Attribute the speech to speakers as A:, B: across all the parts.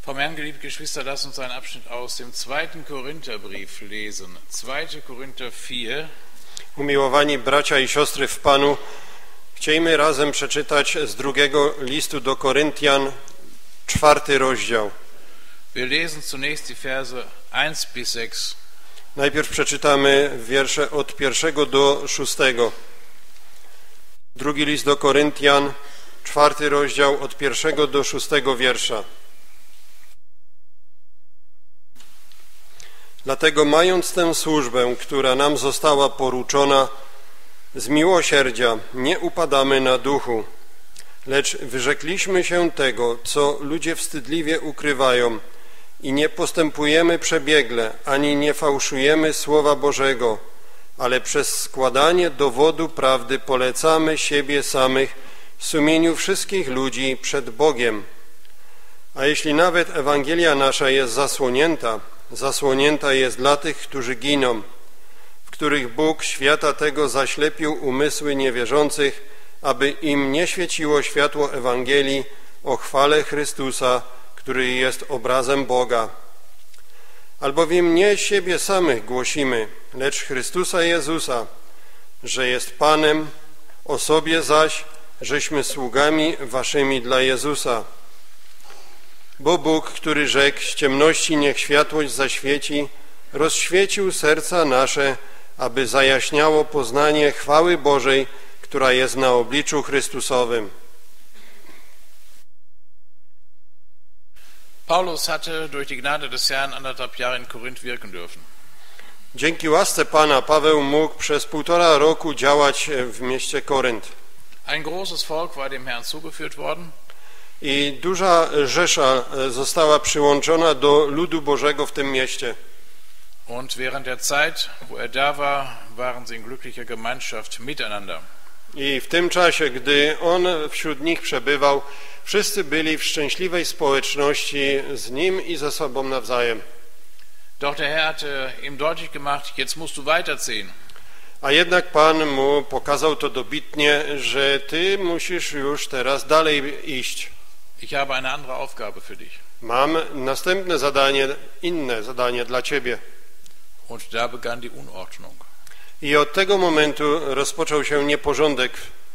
A: Vom Herrn, geliebte Geschwister, lasst uns einen Abschnitt aus dem 2. Korintherbrief lesen. 2. Korinther 4.
B: Umiłowani bracia i siostry w Panu, chcielibyśmy razem przeczytać z drugiego listu do Koryntian, 4. rozdział.
A: Wir lesen zunächst die Verse 1 bis 6.
B: Najpierw przeczytamy wiersze od 1 do 6. Drugi list do Koryntian, 4. rozdział od 1 do 6 wiersza. Dlatego mając tę służbę, która nam została poruczona, z miłosierdzia nie upadamy na duchu, lecz wyrzekliśmy się tego, co ludzie wstydliwie ukrywają i nie postępujemy przebiegle, ani nie fałszujemy Słowa Bożego, ale przez składanie dowodu prawdy polecamy siebie samych w sumieniu wszystkich ludzi przed Bogiem. A jeśli nawet Ewangelia nasza jest zasłonięta jest dla tych, którzy giną, w których Bóg świata tego zaślepił umysły niewierzących, aby im nie świeciło światło Ewangelii o chwale Chrystusa, który jest obrazem Boga. Albowiem nie siebie samych głosimy, lecz Chrystusa Jezusa, że jest Panem, o sobie zaś, żeśmy sługami waszymi dla Jezusa. Bo Bóg, który rzekł, z ciemności niech światłość zaświeci, rozświecił serca nasze, aby zajaśniało poznanie chwały Bożej, która jest na obliczu Chrystusowym.
A: Paulus hatte durch die Gnade des Herrn 1,5 Jahre in Korinth wirken dürfen.
B: Dzięki łasce Pana Paweł mógł przez 1,5 roku działać w mieście Korynt.
A: Ein großes Volk war dem Herrn zugeführt worden.
B: I duża rzesza została przyłączona do ludu Bożego w tym mieście.
A: Und während der Zeit, wo da war, waren sie in glücklicher Gemeinschaft miteinander.
B: I w tym czasie, gdy on wśród nich przebywał, wszyscy byli w szczęśliwej społeczności z nim i ze sobą nawzajem.
A: Doch der Herr hatte ihm deutlich gemacht, jetzt musst du weiterziehen.
B: A jednak Pan mu pokazał to dobitnie, że ty musisz już teraz dalej iść.
A: Ich habe eine andere Aufgabe für dich.
B: Mam następne zadanie, inne zadanie dla ciebie.
A: Und da begann die Unordnung.
B: I od tego momentu rozpoczął się nieporządek.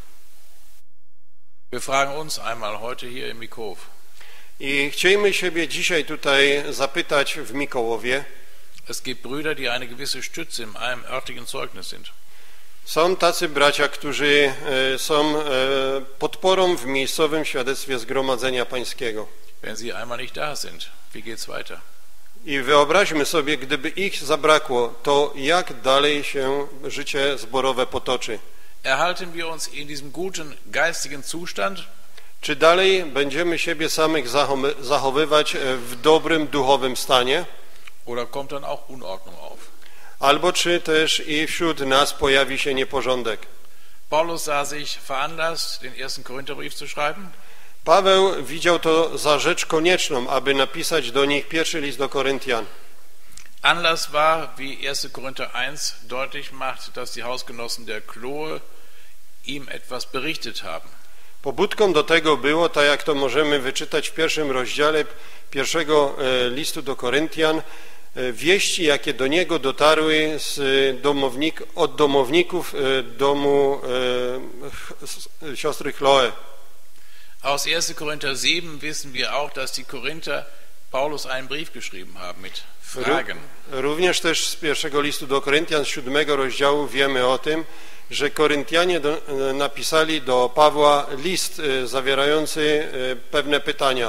A: Wir fragen uns einmal heute hier in Mikow.
B: I chcielibyśmy siebie dzisiaj tutaj zapytać w Mikołowie.
A: Es gibt Brüder, die eine gewisse Stütze in einem örtlichen Zeugnis sind.
B: Są tacy bracia, którzy są podporą w miejscowym świadectwie Zgromadzenia Pańskiego.
A: Wenn sie einmal nicht da sind, wie geht's weiter?
B: I wyobraźmy sobie, gdyby ich zabrakło, to jak dalej się życie zborowe potoczy?
A: Erhalten wir uns in diesem guten geistigen Zustand?
B: Czy dalej będziemy siebie samych zachowywać w dobrym duchowym stanie?
A: Oder kommt dann auch Unordnung auf?
B: Albo czy też i wśród nas pojawi się nieporządek?
A: Paulus sah sich veranlasst, den 1. Korintherbrief zu schreiben.
B: Paweł widział to za rzecz konieczną, aby napisać do nich pierwszy list do Koryntian.
A: Anlass war, wie 1. Korinther 1 deutlich macht, dass die Hausgenossen der Chloe ihm etwas berichtet haben.
B: Pobudką do tego było, tak jak to możemy wyczytać w pierwszym rozdziale pierwszego listu do Koryntian, wieści, jakie do niego dotarły od domowników domu siostry Chloe.
A: Aus 1. Korinther 7 wissen wir auch, dass die Korinther Paulus einen Brief geschrieben haben mit Fragen.
B: Również też z pierwszego listu do Koryntian, z 7 rozdziału wiemy o tym, że Koryntianie napisali do Pawła list zawierający pewne pytania.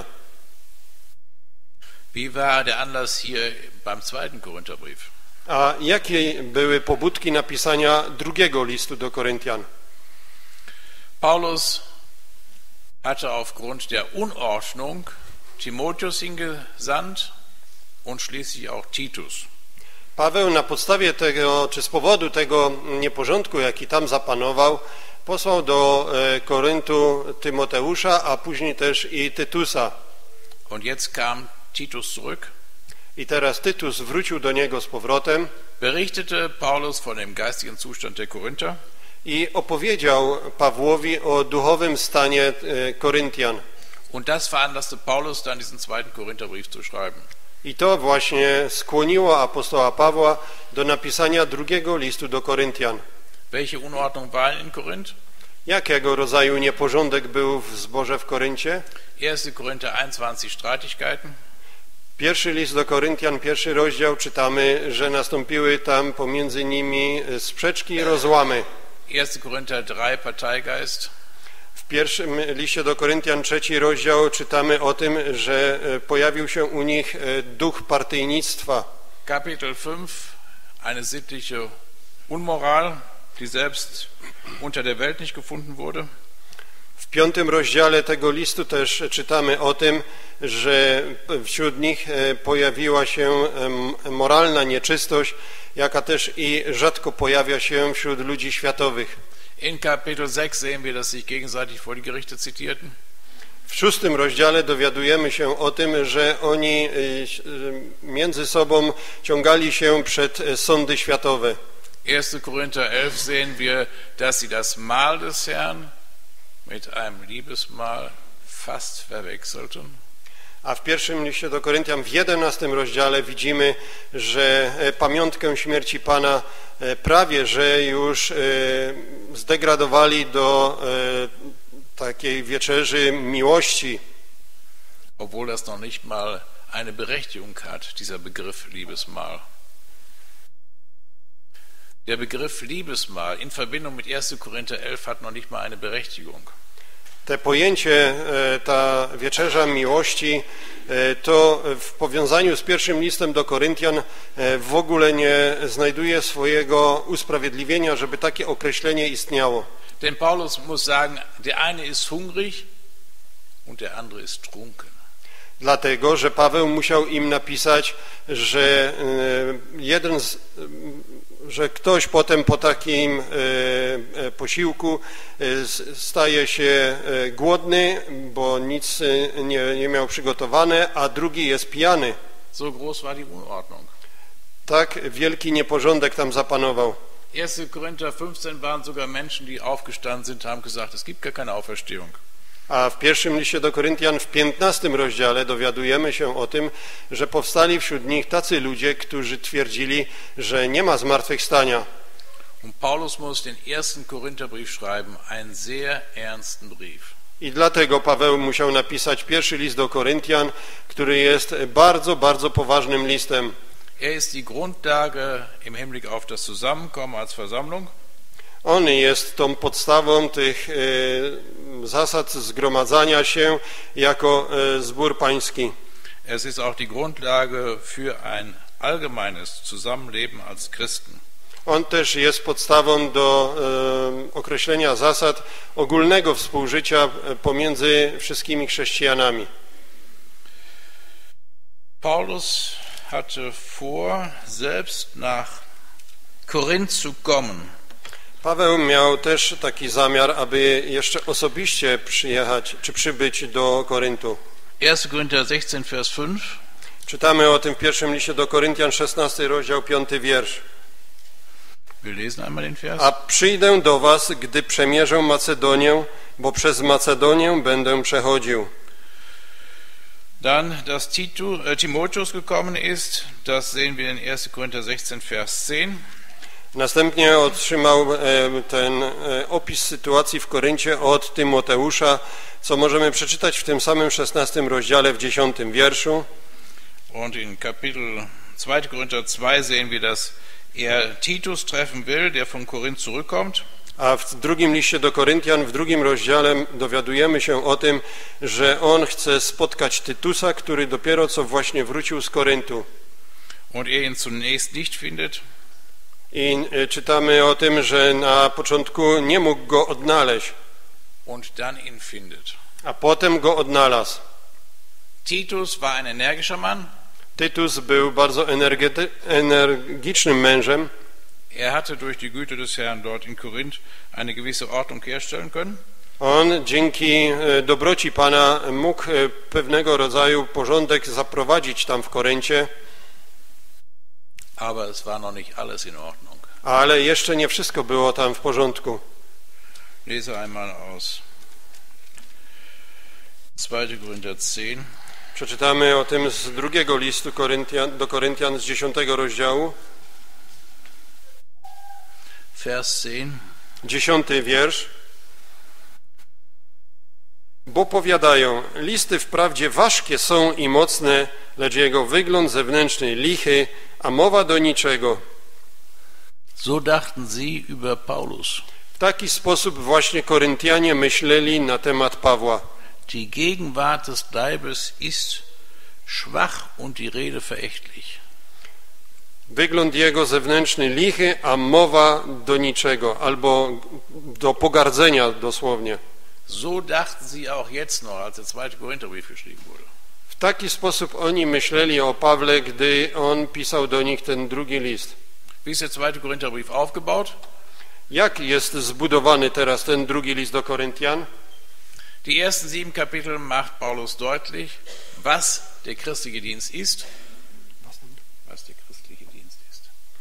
A: Wie war der Anlass hier beim 2. Korintherbrief?
B: A jakie były pobudki napisania drugiego listu do Koryntian?
A: Paulus hatte aufgrund der Unordnung Timotheus hingesandt und schließlich auch Titus.
B: Paweł na podstawie tego, czy z powodu tego nieporządku, jaki tam zapanował, posłał do Koryntu Tymoteusza, a później też i Tytusa.
A: Und jetzt kam Titus zurück.
B: I teraz Tytus wrócił do niego z powrotem.
A: Berichtete Paulus von dem geistigen Zustand der Korinther.
B: I opowiedział Pawłowi o duchowym stanie Koryntian.
A: Und das veranlasste Paulus dann diesen zweiten Korintherbrief zu schreiben.
B: I to właśnie skłoniło apostoła Pawła do napisania drugiego listu do Koryntian.
A: Welche Unordnung war in Korinth?
B: Jakiego rodzaju nieporządek był w zborze w Koryncie?
A: 1. Korinther 21 Streitigkeiten.
B: Pierwszy list do Koryntian, 1 rozdział, czytamy, że nastąpiły tam pomiędzy nimi sprzeczki i rozłamy.
A: 1. Korinther 3 Parteigeist.
B: W pierwszym liście do Koryntian, 3 rozdział, czytamy o tym, że pojawił się u nich duch partyjnictwa.
A: Kapitel 5 eine sittliche Unmoral, die selbst unter der Welt nicht gefunden wurde.
B: W 5 rozdziale tego listu też czytamy o tym, że wśród nich pojawiła się moralna nieczystość, jaka też i rzadko pojawia się wśród ludzi światowych.
A: In Kapitel 6 sehen wir, dass sich gegenseitig vor die Gerichte zitierten.
B: W 6 rozdziale dowiadujemy się o tym, że oni między sobą ciągali się przed sądy światowe.
A: 1. Korinther 11 sehen wir, dass sie das Mahl des Herrn mit einem Liebesmahl fast verwechselten.
B: A w pierwszym liście do Koryntian, w 11 rozdziale widzimy, że pamiątkę śmierci Pana prawie, że już zdegradowali do takiej wieczerzy miłości.
A: Obwohl das noch nicht mal eine Berechtigung hat, dieser Begriff Liebesmahl. Der Begriff Liebesmahl in Verbindung mit 1. Korinther 11 hat noch nicht mal eine Berechtigung.
B: Te pojęcie, ta wieczerza miłości, to w powiązaniu z pierwszym listem do Koryntian w ogóle nie znajduje swojego usprawiedliwienia, żeby takie określenie istniało.
A: Denn Paulus muss sagen, der eine ist hungrig und der andere ist trunken.
B: Dlatego, że Paweł musiał im napisać, że że ktoś potem po takim posiłku staje się głodny, bo nic nie miał przygotowane, a drugi jest pijany.
A: So groß war die Unordnung.
B: Tak wielki nieporządek tam zapanował.
A: 1. Korinther 15 waren sogar Menschen, die aufgestanden sind, haben gesagt, es gibt gar keine Auferstehung.
B: A w pierwszym liście do Koryntian, w 15 rozdziale dowiadujemy się o tym, że powstali wśród nich tacy ludzie, którzy twierdzili, że nie ma zmartwychwstania.
A: Und Paulus muss den 1. Korintherbrief schreiben, einen sehr ernsten Brief.
B: I dlatego Paweł musiał napisać pierwszy list do Koryntian, który jest bardzo, bardzo poważnym listem.
A: Ist die Grundlage im Hinblick auf das Zusammenkommen als Versammlung.
B: On jest tą podstawą tych zasad zgromadzania się jako zbór pański.
A: Es ist auch die Grundlage für ein allgemeines Zusammenleben als Christen.
B: On też jest podstawą do określenia zasad ogólnego współżycia pomiędzy wszystkimi chrześcijanami.
A: Paulus hatte vor, selbst nach Korinth zu kommen.
B: Paweł miał też taki zamiar, aby jeszcze osobiście przyjechać, czy przybyć do Koryntu.
A: 1. Korinther 16, Vers 5.
B: Czytamy o tym w pierwszym liście do Koryntian, 16 rozdział, 5 wiersz.
A: Wir lesen einmal den Vers.
B: A przyjdę do was, gdy przemierzę Macedonię, bo przez Macedonię będę przechodził.
A: Dann, dass Timotheus gekommen ist, das sehen wir in 1. Korinther 16, Vers 10.
B: Następnie otrzymał ten opis sytuacji w Koryncie od Tymoteusza, co możemy przeczytać w tym samym 16 rozdziale w 10 wierszu.
A: Und in Kapitel 2. Korinther 2 sehen wir, dass Titus treffen will, der von Korinth zurückkommt.
B: A w drugim liście do Koryntian, w drugim rozdziale dowiadujemy się o tym, że on chce spotkać Tytusa, który dopiero co właśnie wrócił z Koryntu.
A: Und ihn zunächst nicht findet.
B: I czytamy o tym, że na początku nie mógł go odnaleźć,
A: Und dann ihn findet.
B: a potem go odnalazł.
A: Titus war ein energischer Mann.
B: Tytus był bardzo energicznym mężem.
A: Er hatte durch die Güte des Herrn dort in Korinth eine gewisse Ordnung herstellen können.
B: On dzięki dobroci Pana mógł pewnego rodzaju porządek zaprowadzić tam w Koryncie,
A: Aber es war noch nicht alles in Ordnung.
B: ale jeszcze nie wszystko było tam w porządku.
A: Lese einmal aus 2. Korinther 10.
B: Przeczytamy o tym z drugiego listu do Koryntian z 10 rozdziału.
A: Vers 10.
B: 10 wiersz. Bo powiadają, listy wprawdzie ważkie są i mocne, lecz jego wygląd zewnętrzny lichy, a mowa do niczego.
A: So dachten sie über Paulus.
B: W taki sposób właśnie Koryntianie myśleli na temat Pawła.
A: Die Gegenwart des Leibes ist schwach und die Rede verächtlich.
B: Wygląd jego zewnętrzny lichy, a mowa do niczego, albo do pogardzenia dosłownie.
A: So dachten sie auch jetzt noch, als der 2. Korintherbrief geschrieben wurde.
B: W taki sposób oni myśleli o Pawle, gdy on pisał do nich ten drugi list.
A: Wie ist der 2. Korintherbrief aufgebaut?
B: Jak jest zbudowany teraz ten drugi list do Koryntian?
A: Die ersten 7 Kapitel macht Paulus deutlich, was der christliche Dienst ist. Was der christliche Dienst ist.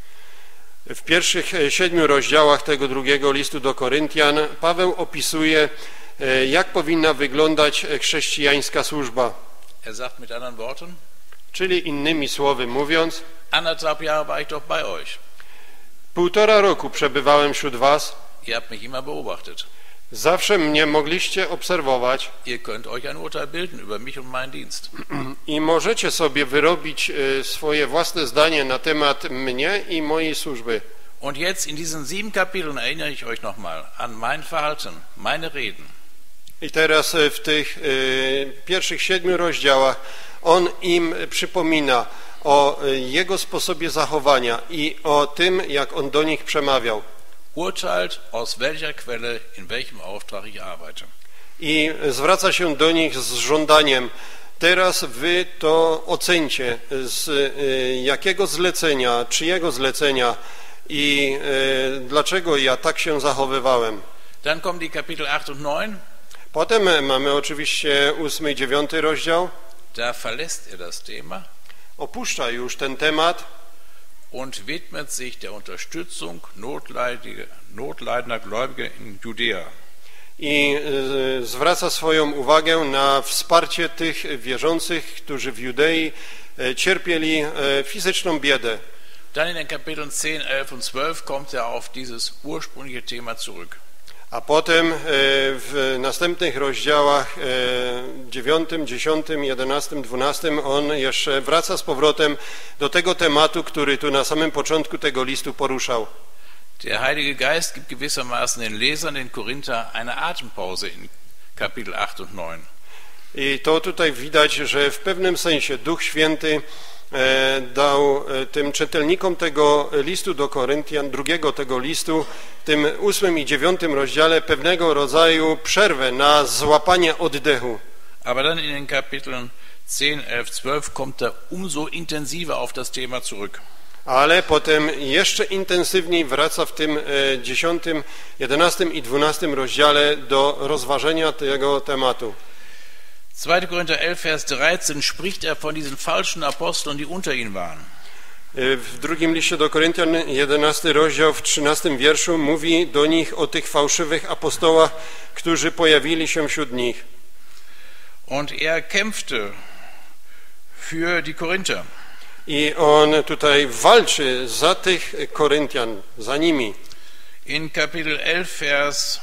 B: W pierwszych 7 rozdziałach tego drugiego listu do Koryntian Paweł opisuje, jak powinna wyglądać chrześcijańska służba.
A: Er sagt mit anderen Worten,
B: Czyli innymi słowy mówiąc,
A: 1,5 Jahre war ich doch bei euch.
B: 1,5 roku przebywałem wśród was,
A: Ihr habt mich immer beobachtet.
B: zawsze mnie mogliście obserwować
A: Ihr könnt euch ein Urteil bilden über mich und meinen Dienst.
B: i możecie sobie wyrobić swoje własne zdanie na temat mnie i mojej służby.
A: Und jetzt in diesen 7 Kapiteln erinnere ich euch nochmal an mein Verhalten, meine Reden.
B: I teraz w tych pierwszych 7 rozdziałach on im przypomina o jego sposobie zachowania i o tym, jak on do nich przemawiał.
A: Urteilt, aus welcher Quelle, in welchem Auftrag ich arbeite.
B: I zwraca się do nich z żądaniem, teraz wy to ocencie, z jakiego zlecenia, czyjego zlecenia i dlaczego ja tak się zachowywałem.
A: Dann kommen die Kapitel 8 und 9.
B: Potem mamy oczywiście 8 i 9 rozdział.
A: Da verlässt er das Thema
B: Opuszcza już ten temat
A: und widmet sich der Unterstützung notleidender Gläubiger in Judäa.
B: i zwraca swoją uwagę na wsparcie tych wierzących, którzy w Judei cierpieli fizyczną biedę.
A: Dann in den Kapiteln 10, 11 und 12 kommt er auf dieses ursprüngliche Thema zurück.
B: A potem w następnych rozdziałach 9, 10, 11, 12 on jeszcze wraca z powrotem do tego tematu, który tu na samym początku tego listu poruszał.
A: Der Heilige Geist gibt gewissermaßen den Lesern, den Korinther, eine Atempause in Kapitel 8 und 9.
B: I to tutaj widać, że w pewnym sensie Duch Święty dał tym czytelnikom tego listu do Koryntian, drugiego tego listu, w tym 8 i 9 rozdziale pewnego rodzaju przerwę na złapanie oddechu.
A: Aber dann in den Kapiteln 10, 11, 12 kommt er umso intensiver auf das Thema zurück.
B: Ale potem jeszcze intensywniej wraca w tym 10, 11 i 12 rozdziale do rozważenia tego tematu.
A: 2. Korinther 11, Vers 13 spricht er von diesen falschen Aposteln, die unter ihnen waren.
B: W drugim liście do Koryntian, 11 rozdział, w 13 wierszu mówi do nich o tych fałszywych apostołach, którzy pojawili się wśród nich.
A: Und er kämpfte für die Korinther.
B: I on tutaj walczy za tych Koryntian, za nimi.
A: In Kapitel 11, Vers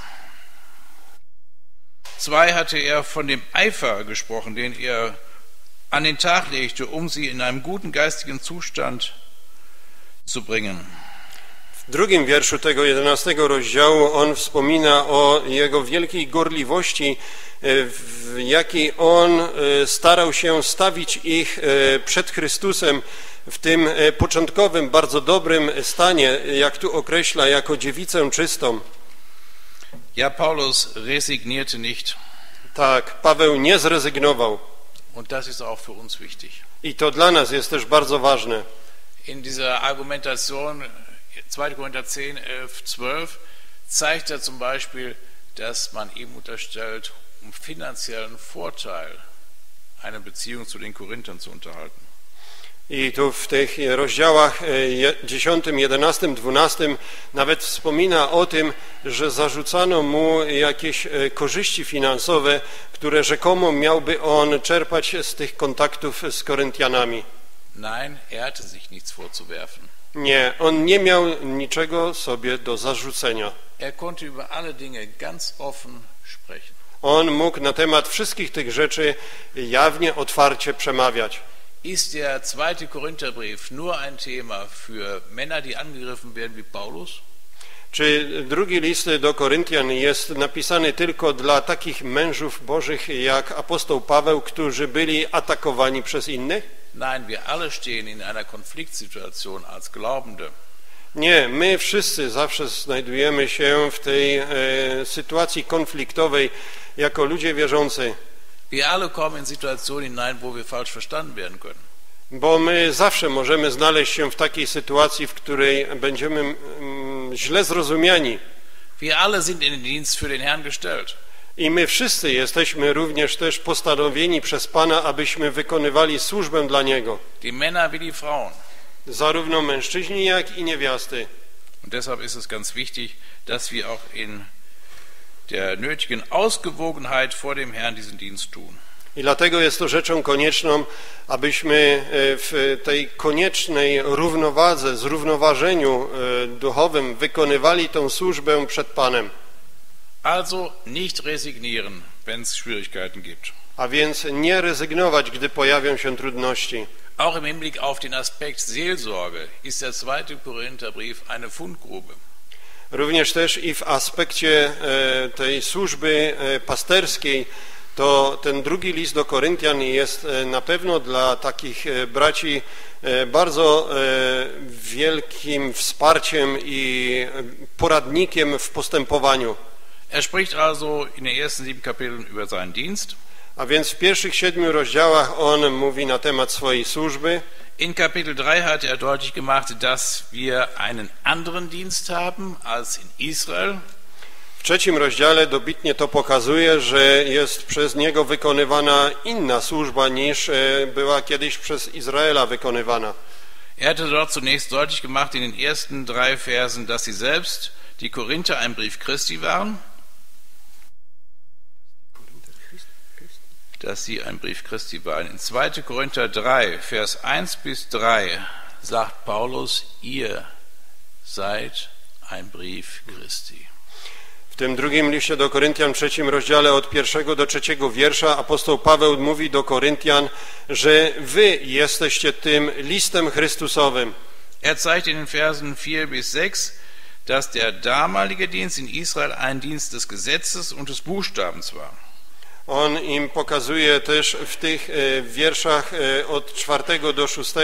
A: 2 hatte er von dem Eifer gesprochen, den er an den Tag legte, um sie in einem guten geistigen Zustand zu bringen.
B: W drugim wierszu tego 11 rozdziału on wspomina o jego wielkiej gorliwości, w jakiej on starał się stawić ich przed Chrystusem w tym początkowym, bardzo dobrym stanie, jak tu określa, jako dziewicę czystą.
A: Ja, Paulus resignierte nicht.
B: Tak, Paweł nie zrezygnował.
A: Und das ist auch für uns wichtig.
B: I to dla nas jest też bardzo ważne.
A: In dieser Argumentation 2. Korinther 10, 11, 12 zeigt er zum Beispiel, dass man ihm unterstellt, finanziellen Vorteil eine Beziehung zu den Korinthern zu unterhalten.
B: I tu w tych rozdziałach 10, 11, 12 nawet wspomina o tym, że zarzucano mu jakieś korzyści finansowe, które rzekomo miałby on czerpać z tych kontaktów z Koryntianami.
A: Nein, hatte sich nichts vorzuwerfen.
B: Nie, on nie miał niczego sobie do zarzucenia.
A: Konnte über alle Dinge ganz offen sprechen.
B: On mógł na temat wszystkich tych rzeczy jawnie, otwarcie przemawiać.
A: Ist der zweite Korintherbrief nur ein Thema für Männer, die angegriffen werden wie Paulus?
B: Czy drugi list do Koryntian jest napisany tylko dla takich mężów bożych jak apostoł Paweł, którzy byli atakowani przez innych?
A: Nein, wir alle stehen in einer Konfliktsituation als Glaubende.
B: Nie, my wszyscy zawsze znajdujemy się w tej sytuacji konfliktowej jako ludzie wierzący.
A: Wir alle kommen in Situationen hinein, wo wir falsch verstanden werden können.
B: Bo my zawsze możemy znaleźć się w takiej sytuacji, w której będziemy źle zrozumiani.
A: Wir alle sind in den Dienst für den Herrn gestellt.
B: I my wszyscy jesteśmy również też postanowieni przez Pana, abyśmy wykonywali służbę dla Niego.
A: Die Männer wie die Frauen.
B: Zarówno mężczyźni, jak i niewiasty.
A: Und deshalb ist es ganz wichtig, dass wir auch in der nötigen Ausgewogenheit vor dem Herrn diesen Dienst tun.
B: I dlatego jest to rzeczą konieczną, abyśmy w tej koniecznej równowadze, zrównoważeniu duchowym wykonywali tę służbę przed Panem.
A: Also nicht resignieren, wenn es Schwierigkeiten gibt.
B: A więc nie rezygnować, gdy pojawią się trudności.
A: Auch im Hinblick auf den Aspekt Seelsorge ist der zweite Korintherbrief eine Fundgrube.
B: Również też i w aspekcie tej służby pasterskiej, to ten drugi list do Koryntian jest na pewno dla takich braci bardzo wielkim wsparciem i poradnikiem w postępowaniu.
A: Spricht also in den ersten 7 Kapiteln über seinen Dienst.
B: A więc w pierwszych 7 rozdziałach on mówi na temat swojej służby.
A: In Kapitel 3 hat deutlich gemacht, dass wir einen anderen Dienst haben als in Israel.
B: W 3 rozdziale dobitnie to pokazuje, że jest przez niego wykonywana inna służba niż była kiedyś przez Izraela wykonywana.
A: Hatte dort zunächst deutlich gemacht in den ersten 3 Versen, dass sie selbst, die Korinther, ein Brief Christi waren. Dass sie ein Brief Christi waren. In 2. Korinther 3, Vers 1 bis 3 sagt Paulus, ihr seid ein Brief Christi.
B: W tym drugim liście do Koryntian, 3 rozdziale od 1 do 3 wiersza apostoł Paweł mówi do Koryntian, że wy jesteście tym listem Chrystusowym.
A: Zeigt in den Versen 4 bis 6, dass der damalige Dienst in Israel ein Dienst des Gesetzes und des Buchstabens war.
B: On im pokazuje też w tych wierszach od 4 do 6,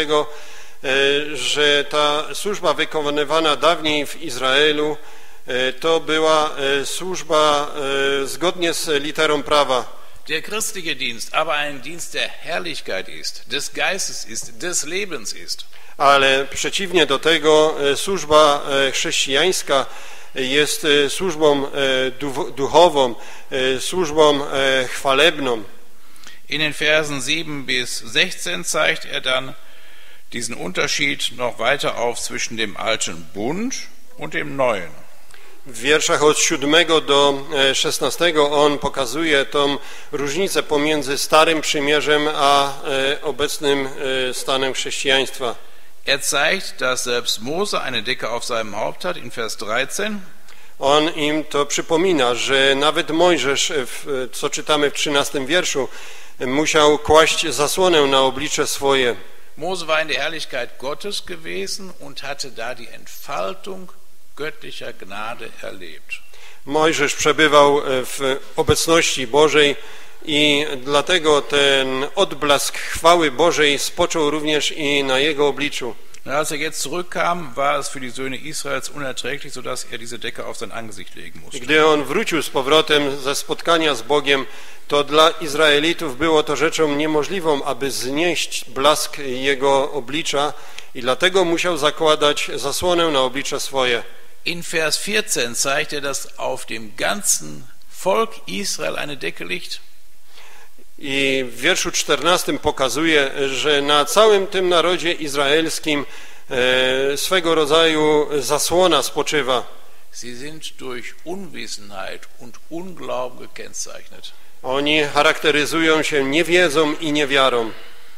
B: że ta służba wykonywana dawniej w Izraelu to była służba zgodnie z literą prawa.
A: Der christliche Dienst aber ein Dienst der Herrlichkeit ist, des Geistes ist, des Lebens ist.
B: Ale przeciwnie do tego służba chrześcijańska jest służbą duchową, służbą chwalebną.
A: In den Versen 7 bis 16 zeigt dann diesen Unterschied noch weiter auf zwischen dem alten Bund und dem neuen.
B: W wierszach od 7 do 16 on pokazuje tą różnicę pomiędzy Starym Przymierzem a obecnym stanem chrześcijaństwa.
A: Zeigt, dass selbst Mose eine Decke auf seinem Haupt hat, in Vers 13.
B: On im to przypomina, że nawet Mojżesz, co czytamy w 13 wierszu, musiał kłaść zasłonę na oblicze swoje.
A: Mose war in der Herrlichkeit Gottes gewesen und hatte da die Entfaltung göttlicher Gnade erlebt.
B: Mojżesz przebywał w obecności Bożej i dlatego ten odblask chwały Bożej spoczął również i na jego obliczu.
A: Als jetzt zurückkam, war es für die Söhne Israels unerträglich, sodass diese Decke auf sein Angesicht legen musste.
B: Gdy on wrócił z powrotem ze spotkania z Bogiem, to dla Izraelitów było to rzeczą niemożliwą, aby znieść blask jego oblicza i dlatego musiał zakładać zasłonę na oblicze swoje.
A: In Vers 14 zeigt dass auf dem ganzen Volk Israel eine Decke liegt.
B: I w wierszu 14 pokazuje, że na całym tym narodzie izraelskim swego rodzaju zasłona spoczywa.
A: Sie sind durch Unwissenheit und Unglauben gekennzeichnet.
B: Oni charakteryzują się niewiedzą i niewiarą.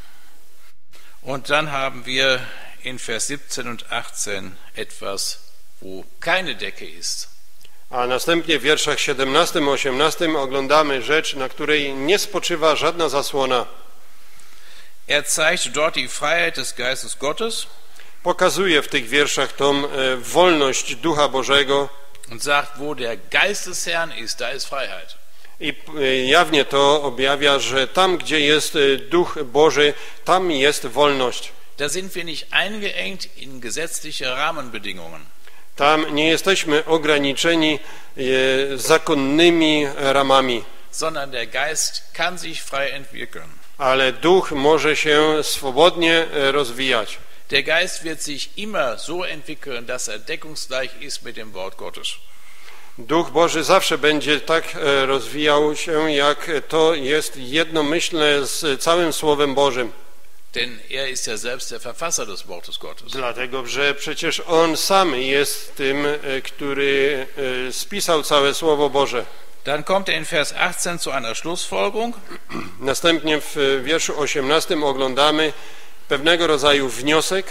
A: Und dann haben wir in Vers 17 und 18 etwas, wo keine Decke ist.
B: A następnie w wierszach 17 i 18 oglądamy rzecz, na której nie spoczywa żadna zasłona.
A: Er zeigt dort die Freiheit des Geistes Gottes.
B: Pokazuje w tych wierszach tą wolność Ducha Bożego
A: Und sagt, wo der Geist des Herrn ist, da ist Freiheit.
B: i jawnie to objawia, że tam, gdzie jest Duch Boży, tam jest wolność.
A: Da sind wir nicht eingeengt in gesetzliche Rahmenbedingungen.
B: Tam nie jesteśmy ograniczeni zakonnymi ramami,
A: Sondern der Geist kann sich frei entwickeln.
B: ale Duch może się swobodnie rozwijać.
A: Der Geist wird sich immer so entwickeln, dass er deckungsgleich ist mit dem Wort Gottes.
B: Duch Boży zawsze będzie tak rozwijał się, jak to jest jednomyślne z całym Słowem Bożym.
A: Denn er ist ja selbst der Verfasser des Wortes Gottes.
B: Dlatego, że przecież On sam jest tym, który spisał całe Słowo Boże.
A: Dann kommt er in Vers 18 zu einer Schlussfolgerung.
B: Następnie w wierszu 18 oglądamy pewnego rodzaju wniosek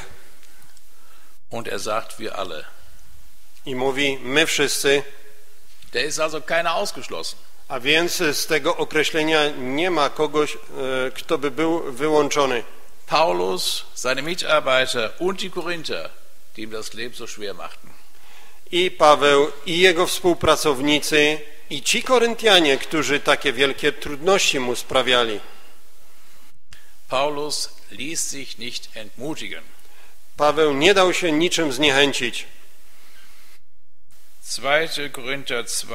A: Und er sagt, wir alle.
B: i mówi, my wszyscy,
A: Der ist also keiner ausgeschlossen.
B: a więc z tego określenia nie ma kogoś, kto by był wyłączony.
A: Paulus, seine Mitarbeiter und die Korinther, die ihm das Leben so schwer machten.
B: I Paweł, i jego współpracownicy, i ci Koryntianie, którzy takie wielkie trudności mu sprawiali.
A: Paulus ließ sich nicht entmutigen.
B: Paweł nie dał się niczym zniechęcić.
A: 2. Korinther 2,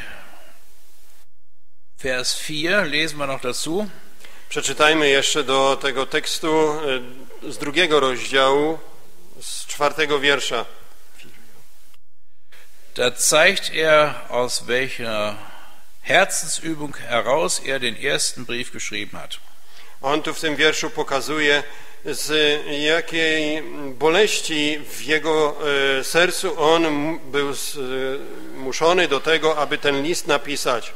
A: Vers 4, lesen wir noch dazu.
B: Przeczytajmy jeszcze do tego tekstu z 2 rozdziału, z 4 wiersza.
A: Da zeigt er, aus welcher Herzensübung heraus er den ersten Brief geschrieben hat.
B: On tu w tym wierszu pokazuje, z jakiej boleści w jego sercu on był zmuszony do tego, aby ten list napisać.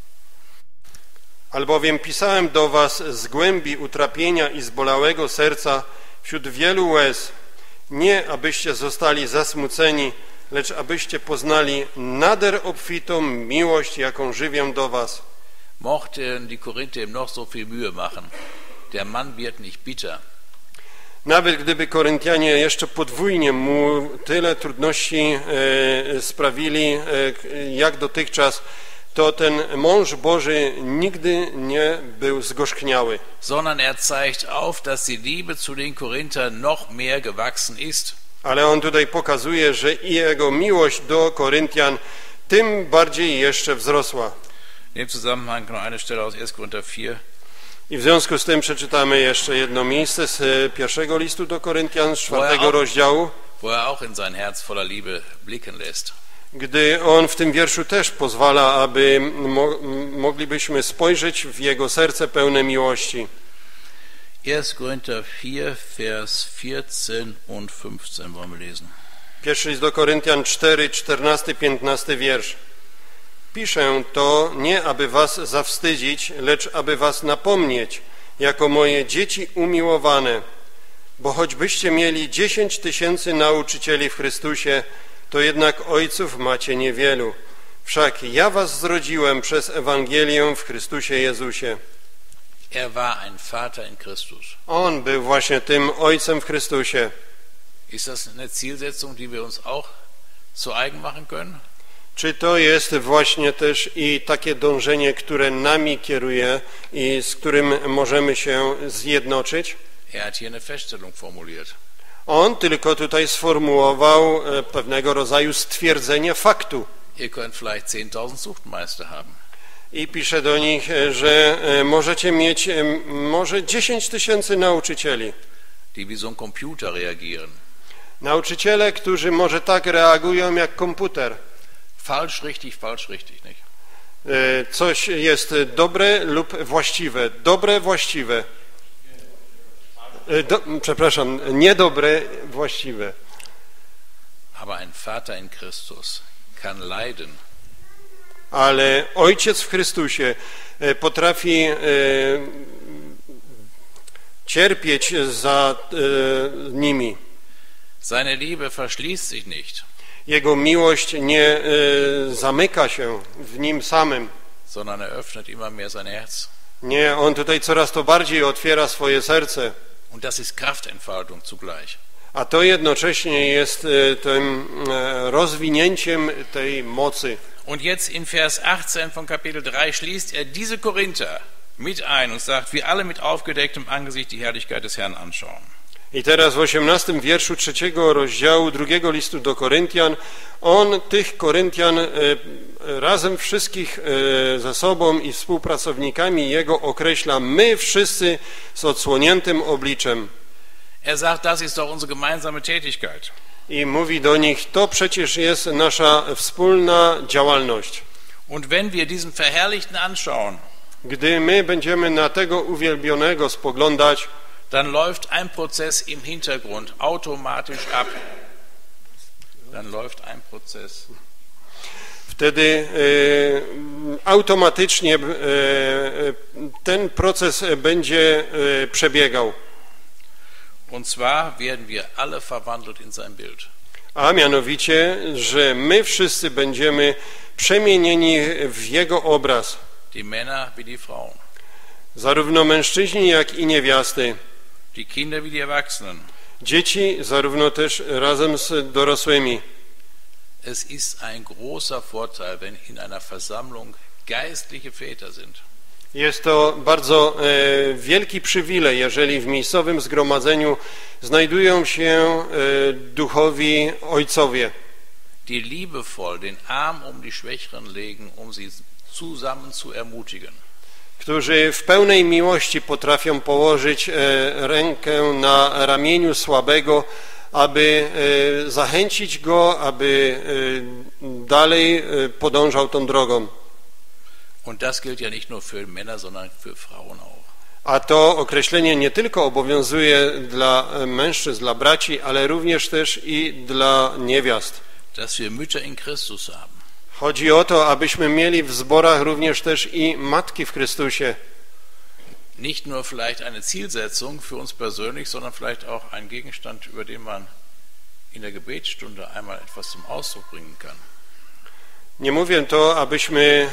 B: Albowiem pisałem do was z głębi utrapienia i zbolałego serca wśród wielu łez, nie abyście zostali zasmuceni, lecz abyście poznali nader obfitą miłość, jaką żywię do was.
A: Mochten die Korinther ihm noch so viel Mühe machen, der Mann wird nicht bitter.
B: Nawet gdyby Koryntianie jeszcze podwójnie mu tyle trudności sprawili jak dotychczas, to ten mąż Boży nigdy nie był zgorzkniały.
A: Sondern er zeigt auf, dass die Liebe zu den Korinthern noch mehr gewachsen ist.
B: Ale on tutaj pokazuje, że i jego miłość do Koryntian tym bardziej jeszcze wzrosła.
A: In dem Zusammenhang noch eine Stelle aus 1. Korinther 4.
B: I w związku z tym przeczytamy jeszcze jedno miejsce z pierwszego listu do Koryntian, z 4 rozdziału,
A: wo er auch in sein Herz voller Liebe blicken lässt.
B: gdy on w tym wierszu też pozwala, aby moglibyśmy spojrzeć w jego serce pełne miłości.
A: 1. Korinther 4, Vers 14 und 15 wollen wir lesen.
B: Pierwszy list do Koryntian 4, 14, 15 wiersz. Piszę to nie, aby was zawstydzić, lecz aby was napomnieć, jako moje dzieci umiłowane. Bo choćbyście mieli 10 000 nauczycieli w Chrystusie, to jednak ojców macie niewielu. Wszak ja was zrodziłem przez Ewangelię w Chrystusie Jezusie.
A: Er war ein Vater in Christus.
B: On był właśnie tym ojcem w Chrystusie.
A: Ist das eine Zielsetzung, die wir uns auch zu eigen machen können?
B: Czy to jest właśnie też i takie dążenie, które nami kieruje i z którym możemy się zjednoczyć?
A: Er hat hier eine Feststellung formuliert.
B: On tylko tutaj sformułował pewnego rodzaju stwierdzenie faktu.
A: Ihr könnt vielleicht 10.000 Zuchtmeister haben.
B: I pisze do nich, że możecie mieć może 10 000 nauczycieli.
A: Die wie so ein Computer reagieren.
B: Nauczyciele, którzy może tak reagują jak komputer.
A: Falsch, richtig, nicht?
B: coś jest dobre lub właściwe. Dobre, właściwe. Przepraszam, niedobre, właściwe.
A: Aber ein Vater in Christus kann leiden.
B: Ale Ojciec w Chrystusie potrafi cierpieć za nimi.
A: Seine Liebe verschließt sich nicht,
B: Jego miłość nie zamyka się w Nim samym.
A: sondern er öffnet immer mehr sein Herz.
B: Nie, On tutaj coraz to bardziej otwiera swoje serce.
A: Und das ist Kraftentfaltung zugleich.
B: A to jednocześnie jest tym rozwinięciem tej mocy.
A: Und jetzt in Vers 18 von Kapitel 3 schließt er diese Korinther mit ein und sagt, wir alle mit aufgedecktem Angesicht die Herrlichkeit des Herrn anschauen.
B: I teraz w 18 wierszu 3 rozdziału 2 listu do Koryntian, on tych Koryntian razem wszystkich ze sobą i współpracownikami jego określa, my wszyscy z odsłoniętym obliczem.
A: Er sagt, das ist doch unsere gemeinsame Tätigkeit.
B: I mówi do nich, to przecież jest nasza wspólna działalność.
A: Und wenn wir diesen Verherrlichten anschauen,
B: Gdy my będziemy na tego uwielbionego spoglądać,
A: dann läuft ein Prozess im Hintergrund automatisch ab. Dann läuft ein Prozess.
B: wtedy automatycznie ten proces będzie przebiegał.
A: Und zwar werden wir alle verwandelt in sein Bild.
B: A mianowicie, że my wszyscy będziemy przemienieni w Jego obraz.
A: Die Männer wie die Frauen,
B: Zarówno mężczyźni, jak i niewiasty.
A: die Kinder wie die Erwachsenen.
B: Dzieci, zarówno też razem z dorosłymi.
A: Es ist ein großer Vorteil, wenn in einer Versammlung geistliche Väter sind.
B: Jest to bardzo wielki przywilej, jeżeli w miejscowym zgromadzeniu znajdują się duchowi ojcowie,
A: Die liebevoll den Arm um die Schwächeren legen, um sie zusammen zu ermutigen.
B: którzy w pełnej miłości potrafią położyć rękę na ramieniu słabego, aby zachęcić go, aby dalej podążał tą drogą.
A: Und das gilt ja nicht nur für Männer, sondern für Frauen auch.
B: A to określenie nie tylko obowiązuje dla mężczyzn, dla braci, ale również też i dla niewiast.
A: Dass wir Mütter in Christus haben.
B: Chodzi o to, abyśmy mieli w zborach również też i matki w Chrystusie.
A: Nicht nur vielleicht eine Zielsetzung für uns persönlich, sondern vielleicht auch ein Gegenstand, über den man in der Gebetsstunde einmal etwas zum Ausdruck bringen kann.
B: Nie mówię to, abyśmy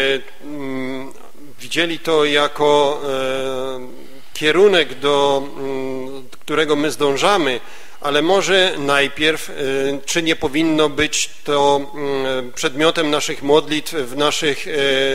B: widzieli to jako kierunek, do którego my zdążamy, ale może najpierw, czy nie powinno być to przedmiotem naszych modlitw w naszych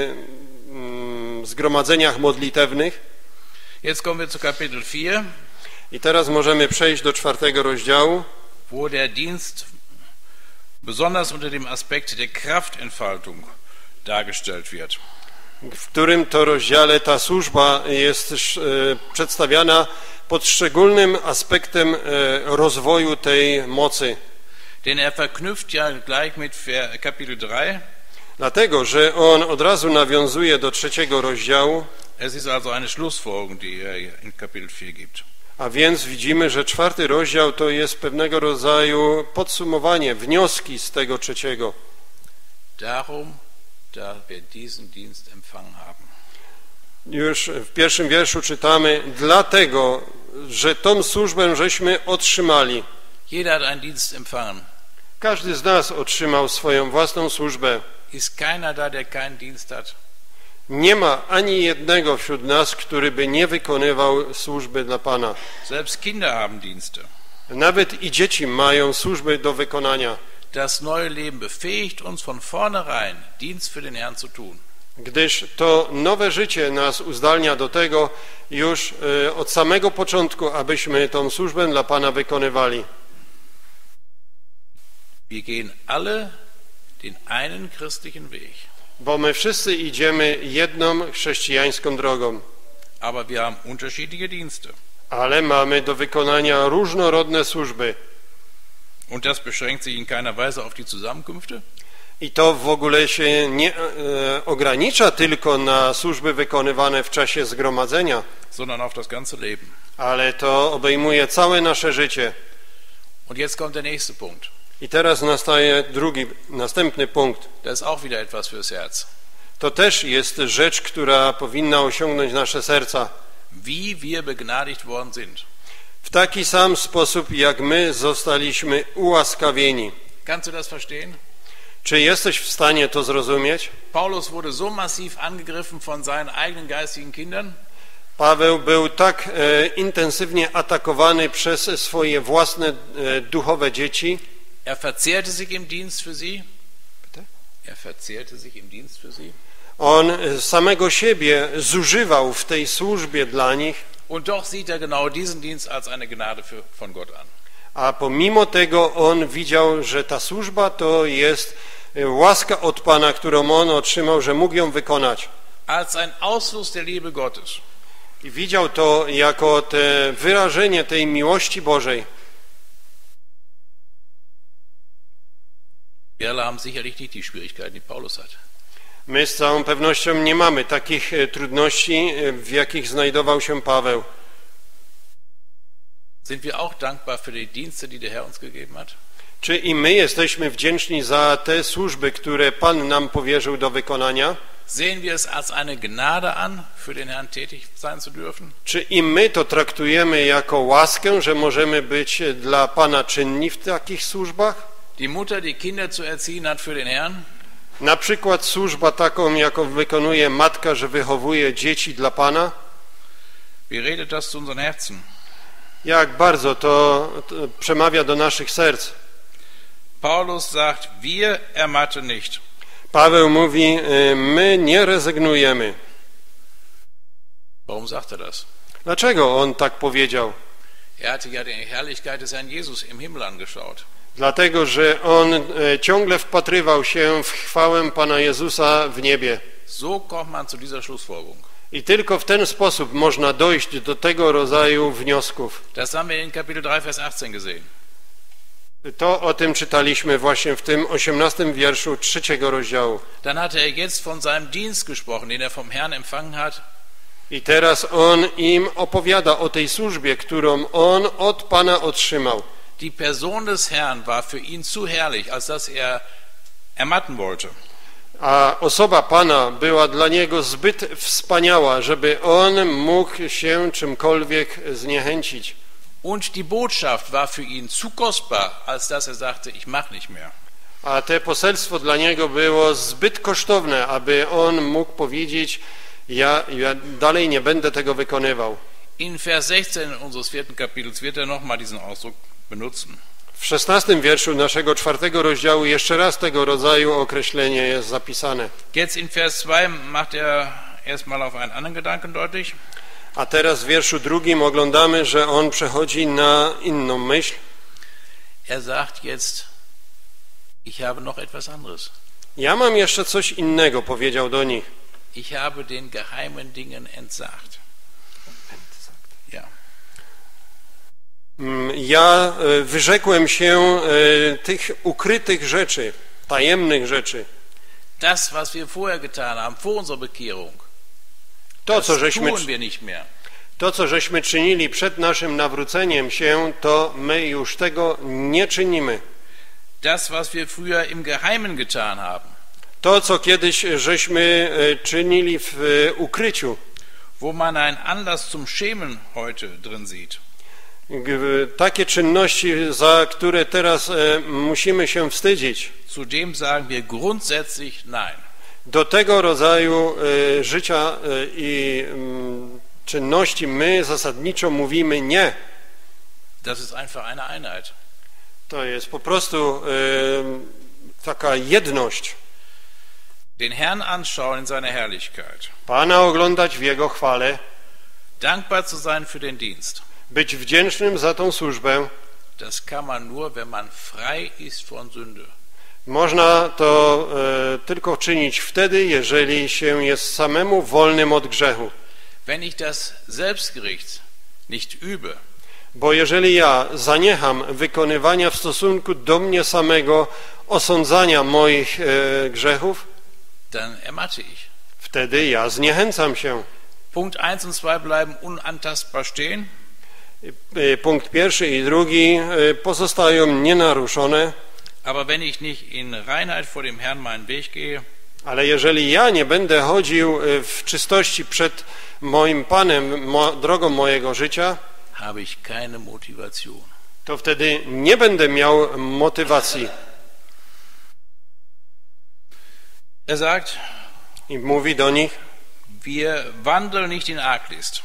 B: zgromadzeniach modlitewnych.
A: Jetzt kommen wir zu Kapitel 4,
B: I teraz możemy przejść do 4 rozdziału,
A: wo der Dienst besonders unter dem Aspekt der Kraftentfaltung dargestellt wird.
B: w którym to rozdziale ta służba jest przedstawiana pod szczególnym aspektem rozwoju tej mocy.
A: Denn er verknüpft ja gleich mit Kapitel 3.
B: Dlatego, że on od razu nawiązuje do 3 rozdziału,
A: Es ist also eine Schlussfolgerung, die er in Kapitel 4 gibt.
B: a więc widzimy, że 4 rozdział to jest pewnego rodzaju podsumowanie, wnioski z tego 3.
A: Darum, da wir diesen Dienst empfangen haben.
B: Już w 1 wierszu czytamy, dlatego, że tą służbę żeśmy otrzymali.
A: Jeder hat einen Dienst empfangen.
B: Każdy z nas otrzymał swoją własną służbę.
A: Ist keiner da, der keinen Dienst hat?
B: Nie ma ani jednego wśród nas, który by nie wykonywał służby dla Pana.
A: Selbst Kinder haben Dienste.
B: Nawet i dzieci mają służby do wykonania.
A: Das neue Leben befähigt uns von vornherein, Dienst für den Herrn zu tun.
B: Gdyż to nowe życie nas uzdalnia do tego już od samego początku, abyśmy tą służbę dla Pana wykonywali.
A: Wir gehen alle den einen christlichen Weg.
B: Bo my wszyscy idziemy jedną chrześcijańską drogą,
A: Aber wir haben unterschiedliche Dienste.
B: ale mamy do wykonania różnorodne służby.
A: Und das beschränkt sich in keiner Weise auf die Zusammenkünfte,
B: I to w ogóle się nie ogranicza tylko na służby wykonywane w czasie zgromadzenia,
A: sondern auf das ganze Leben.
B: ale to obejmuje całe nasze życie.
A: Und jetzt kommt der nächste Punkt.
B: I teraz nastaje następny punkt.
A: Das ist auch wieder etwas fürs Herz.
B: To też jest rzecz, która powinna osiągnąć nasze serca.
A: Wie wir begnadigt worden sind.
B: W taki sam sposób, jak my zostaliśmy ułaskawieni.
A: Kannst du das verstehen?
B: Czy jesteś w stanie to zrozumieć?
A: Paulus wurde so massiv angegriffen von seinen eigenen geistigen Kindern.
B: Paweł był tak intensywnie atakowany przez swoje własne duchowe dzieci.
A: Er verzehrte sich im Dienst für sie. Bitte? Er verzehrte sich im Dienst für sie.
B: On samego siebie zużywał w tej służbie dla nich.
A: Und doch sieht er genau diesen Dienst als eine Gnade von Gott an.
B: A pomimo tego on widział, że ta służba to jest łaska od Pana, którą on otrzymał, że mógł ją wykonać.
A: Als ein Ausfluss der Liebe Gottes.
B: I widział to jako te wyrażenie tej miłości Bożej.
A: Wir alle haben sicherlich nicht die Schwierigkeiten, die Paulus hat.
B: My z całą pewnością nie mamy takich trudności, w jakich znajdował się Paweł.
A: Sind wir auch dankbar für die Dienste, die der Herr uns gegeben hat?
B: Czy i my jesteśmy wdzięczni za te służby, które Pan nam powierzył do wykonania?
A: Sehen wir es als eine Gnade an, für den Herrn tätig sein zu dürfen?
B: Czy i my to traktujemy jako łaskę, że możemy być dla Pana czynni w takich służbach?
A: Die Mutter, die Kinder zu erziehen hat für den Herrn?
B: Na przykład służba taką, jaką wykonuje matka, że wychowuje dzieci dla Pana?
A: Wie redet das zu unseren Herzen?
B: Jak bardzo to przemawia do naszych serc.
A: Paulus sagt, wir ermatten nicht.
B: Paweł mówi, my nie rezygnujemy.
A: Warum sagt er das?
B: Dlaczego on tak powiedział?
A: Er hatte ja die Herrlichkeit des Herrn Jesus im Himmel angeschaut.
B: Dlatego, że on ciągle wpatrywał się w chwałę Pana Jezusa w niebie.
A: So kommt man zu dieser Schlussfolgerung.
B: I tylko w ten sposób można dojść do tego rodzaju wniosków.
A: Das haben wir in Kapitel 3, Vers 18 gesehen.
B: To o tym czytaliśmy właśnie w tym 18 wierszu 3 rozdziału.
A: Dann hat er jetzt von seinem Dienst gesprochen, den er vom Herrn empfangen hat.
B: I teraz on im opowiada o tej służbie, którą on od Pana otrzymał.
A: Die Person des Herrn war für ihn zu herrlich, als dass er ermatten wollte.
B: A osoba Pana była dla niego zbyt wspaniała, żeby on mógł się czymkolwiek zniechęcić.
A: Und die Botschaft war für ihn zu kostbar, als dass er sagte, ich mach nicht mehr.
B: A te poselstwo dla niego było zbyt kosztowne, aby on mógł powiedzieć, ja dalej nie będę tego wykonywał.
A: In Vers 16 unseres 4. Kapitels wird er nochmal diesen Ausdruck benutzen.
B: W 16 wierszu naszego 4 rozdziału jeszcze raz tego rodzaju określenie jest zapisane.
A: Jetzt in Vers 2 macht er erstmal auf einen anderen Gedanken deutlich.
B: A teraz w wierszu 2 oglądamy, że on przechodzi na inną myśl.
A: Er sagt jetzt, ich habe noch etwas anderes.
B: Ja mam jeszcze coś innego, powiedział do nich.
A: Ich habe den geheimen Dingen entsagt. Ja.
B: Ja wyrzekłem się tych ukrytych rzeczy, tajemnych rzeczy.
A: Das, was wir vorher getan haben, vor unserer Bekehrung,
B: To, co żeśmy czynili przed naszym nawróceniem się, to my już tego nie czynimy.
A: Das, was wir früher im Geheimen getan haben,
B: To, co kiedyś żeśmy czynili w ukryciu,
A: wo man einen Anlass zum Schämen heute drin sieht.
B: Takie czynności, za które teraz musimy się wstydzić.
A: Zu dem sagen wir grundsätzlich nein.
B: Do tego rodzaju życia i czynności my zasadniczo mówimy nie.
A: Das ist einfach eine Einheit.
B: To jest po prostu taka jedność.
A: Den Herrn anschauen in seiner Herrlichkeit.
B: Pana oglądać w Jego chwale.
A: Dankbar zu sein für den Dienst.
B: Być wdzięcznym za tą służbę.
A: Das kann man nur, wenn man frei ist von Sünde.
B: Można to tylko czynić wtedy, jeżeli się jest samemu wolnym od grzechu.
A: Wenn ich das Selbstgericht nicht übe,
B: Bo jeżeli ja zaniecham wykonywania w stosunku do mnie samego osądzania moich grzechów,
A: dann ermatte ich.
B: wtedy ja zniechęcam się.
A: Punkt 1 und 2 bleiben unantastbar stehen.
B: Punkt pierwszy i drugi pozostają nienaruszone.
A: Aber wenn ich nicht in Reinheit vor dem Herrn meinen Weg gehe,
B: Ale jeżeli ja nie będę chodził w czystości przed moim Panem, drogą mojego życia,
A: habe ich keine Motivation.
B: to wtedy nie będę miał motywacji.
A: Er sagt,
B: I mówi do nich,
A: wir wandeln nicht in Arglist.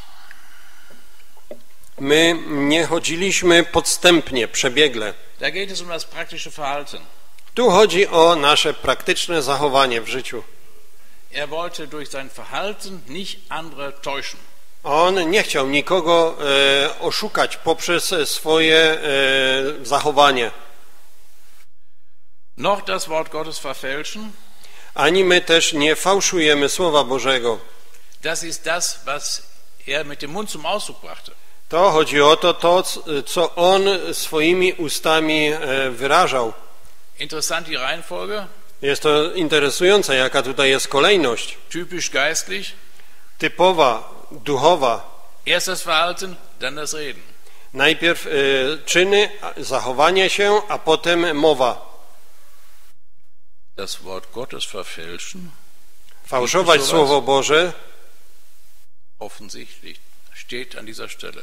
B: my nie chodziliśmy podstępnie, przebiegle.
A: Da geht es um das praktische Verhalten.
B: Tu chodzi o nasze praktyczne zachowanie w życiu.
A: Er wollte durch sein Verhalten nicht andere täuschen.
B: On nie chciał nikogo oszukać poprzez swoje zachowanie.
A: Noch das Wort Gottes verfälschen.
B: Ani my też nie fałszujemy Słowa Bożego.
A: Das ist das, was er mit dem Mund zum Ausdruck brachte.
B: To chodzi o to, co on swoimi ustami wyrażał.
A: Interessant die Reihenfolge.
B: Jest to interesujące, jaka tutaj jest kolejność.
A: Typisch geistlich.
B: Typowa, duchowa.
A: Erst das Verhalten, dann das Reden.
B: Najpierw czyny, zachowanie się, a potem mowa.
A: Das Wort Gottes verfälschen.
B: Fałszować Słowo Boże.
A: Offensichtlich steht an dieser Stelle.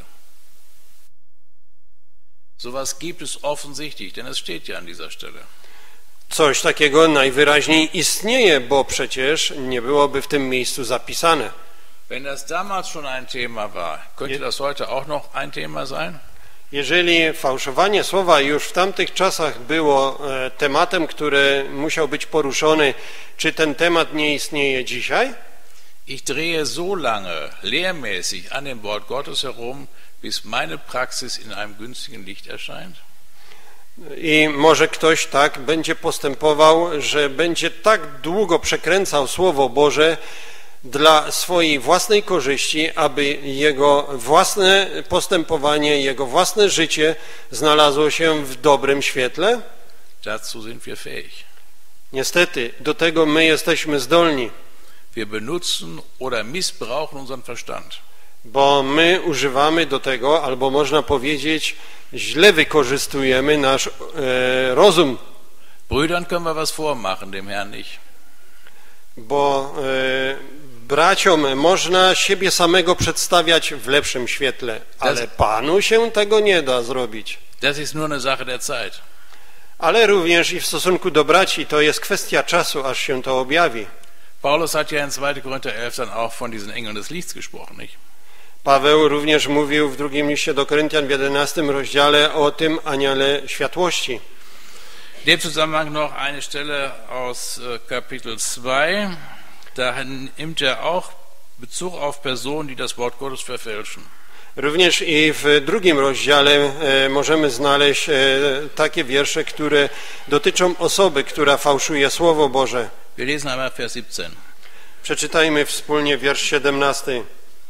A: Sowas gibt es offensichtlich, denn es steht ja an dieser Stelle.
B: Coś takiego najwyraźniej istnieje, bo przecież nie byłoby w tym miejscu zapisane.
A: Wenn das damals schon ein Thema war, könnte das heute auch noch ein Thema sein?
B: Jeżeli fałszowanie słowa już w tamtych czasach było tematem, który musiał być poruszony, czy ten temat nie istnieje dzisiaj?
A: Ich drehe so lange lehrmäßig an dem Wort Gottes herum, bis meine Praxis in einem günstigen Licht erscheint.
B: I może ktoś tak będzie postępował, że będzie tak długo przekręcał Słowo Boże dla swojej własnej korzyści, aby jego własne postępowanie, jego własne życie znalazło się w dobrym świetle?
A: Dazu sind wir fähig.
B: Niestety, do tego my jesteśmy zdolni.
A: Wir benutzen oder missbrauchen unseren Verstand.
B: Bo my używamy do tego, albo można powiedzieć, źle wykorzystujemy nasz rozum.
A: Brüdern können wir was vormachen, dem Herrn nicht.
B: Bo braciom można siebie samego przedstawiać w lepszym świetle, ale Panu się tego nie da zrobić.
A: Das ist nur eine Sache der Zeit.
B: Ale również i w stosunku do braci to jest kwestia czasu, aż się to objawi.
A: Paulus hat ja in 2. Korinther 11 dann auch von diesen Engeln des Lichts gesprochen, nicht?
B: Paweł również mówił w drugim liście do Koryntian w 11 rozdziale o tym aniele światłości.
A: In dem Zusammenhang noch eine Stelle aus Kapitel 2. Da nimmt er auch Bezug auf Personen, die das Wort Gottes verfälschen.
B: Również i w drugim rozdziale możemy znaleźć takie wiersze, które dotyczą osoby, która fałszuje Słowo Boże.
A: Wir lesen einmal Vers 17.
B: Przeczytajmy wspólnie wiersz 17.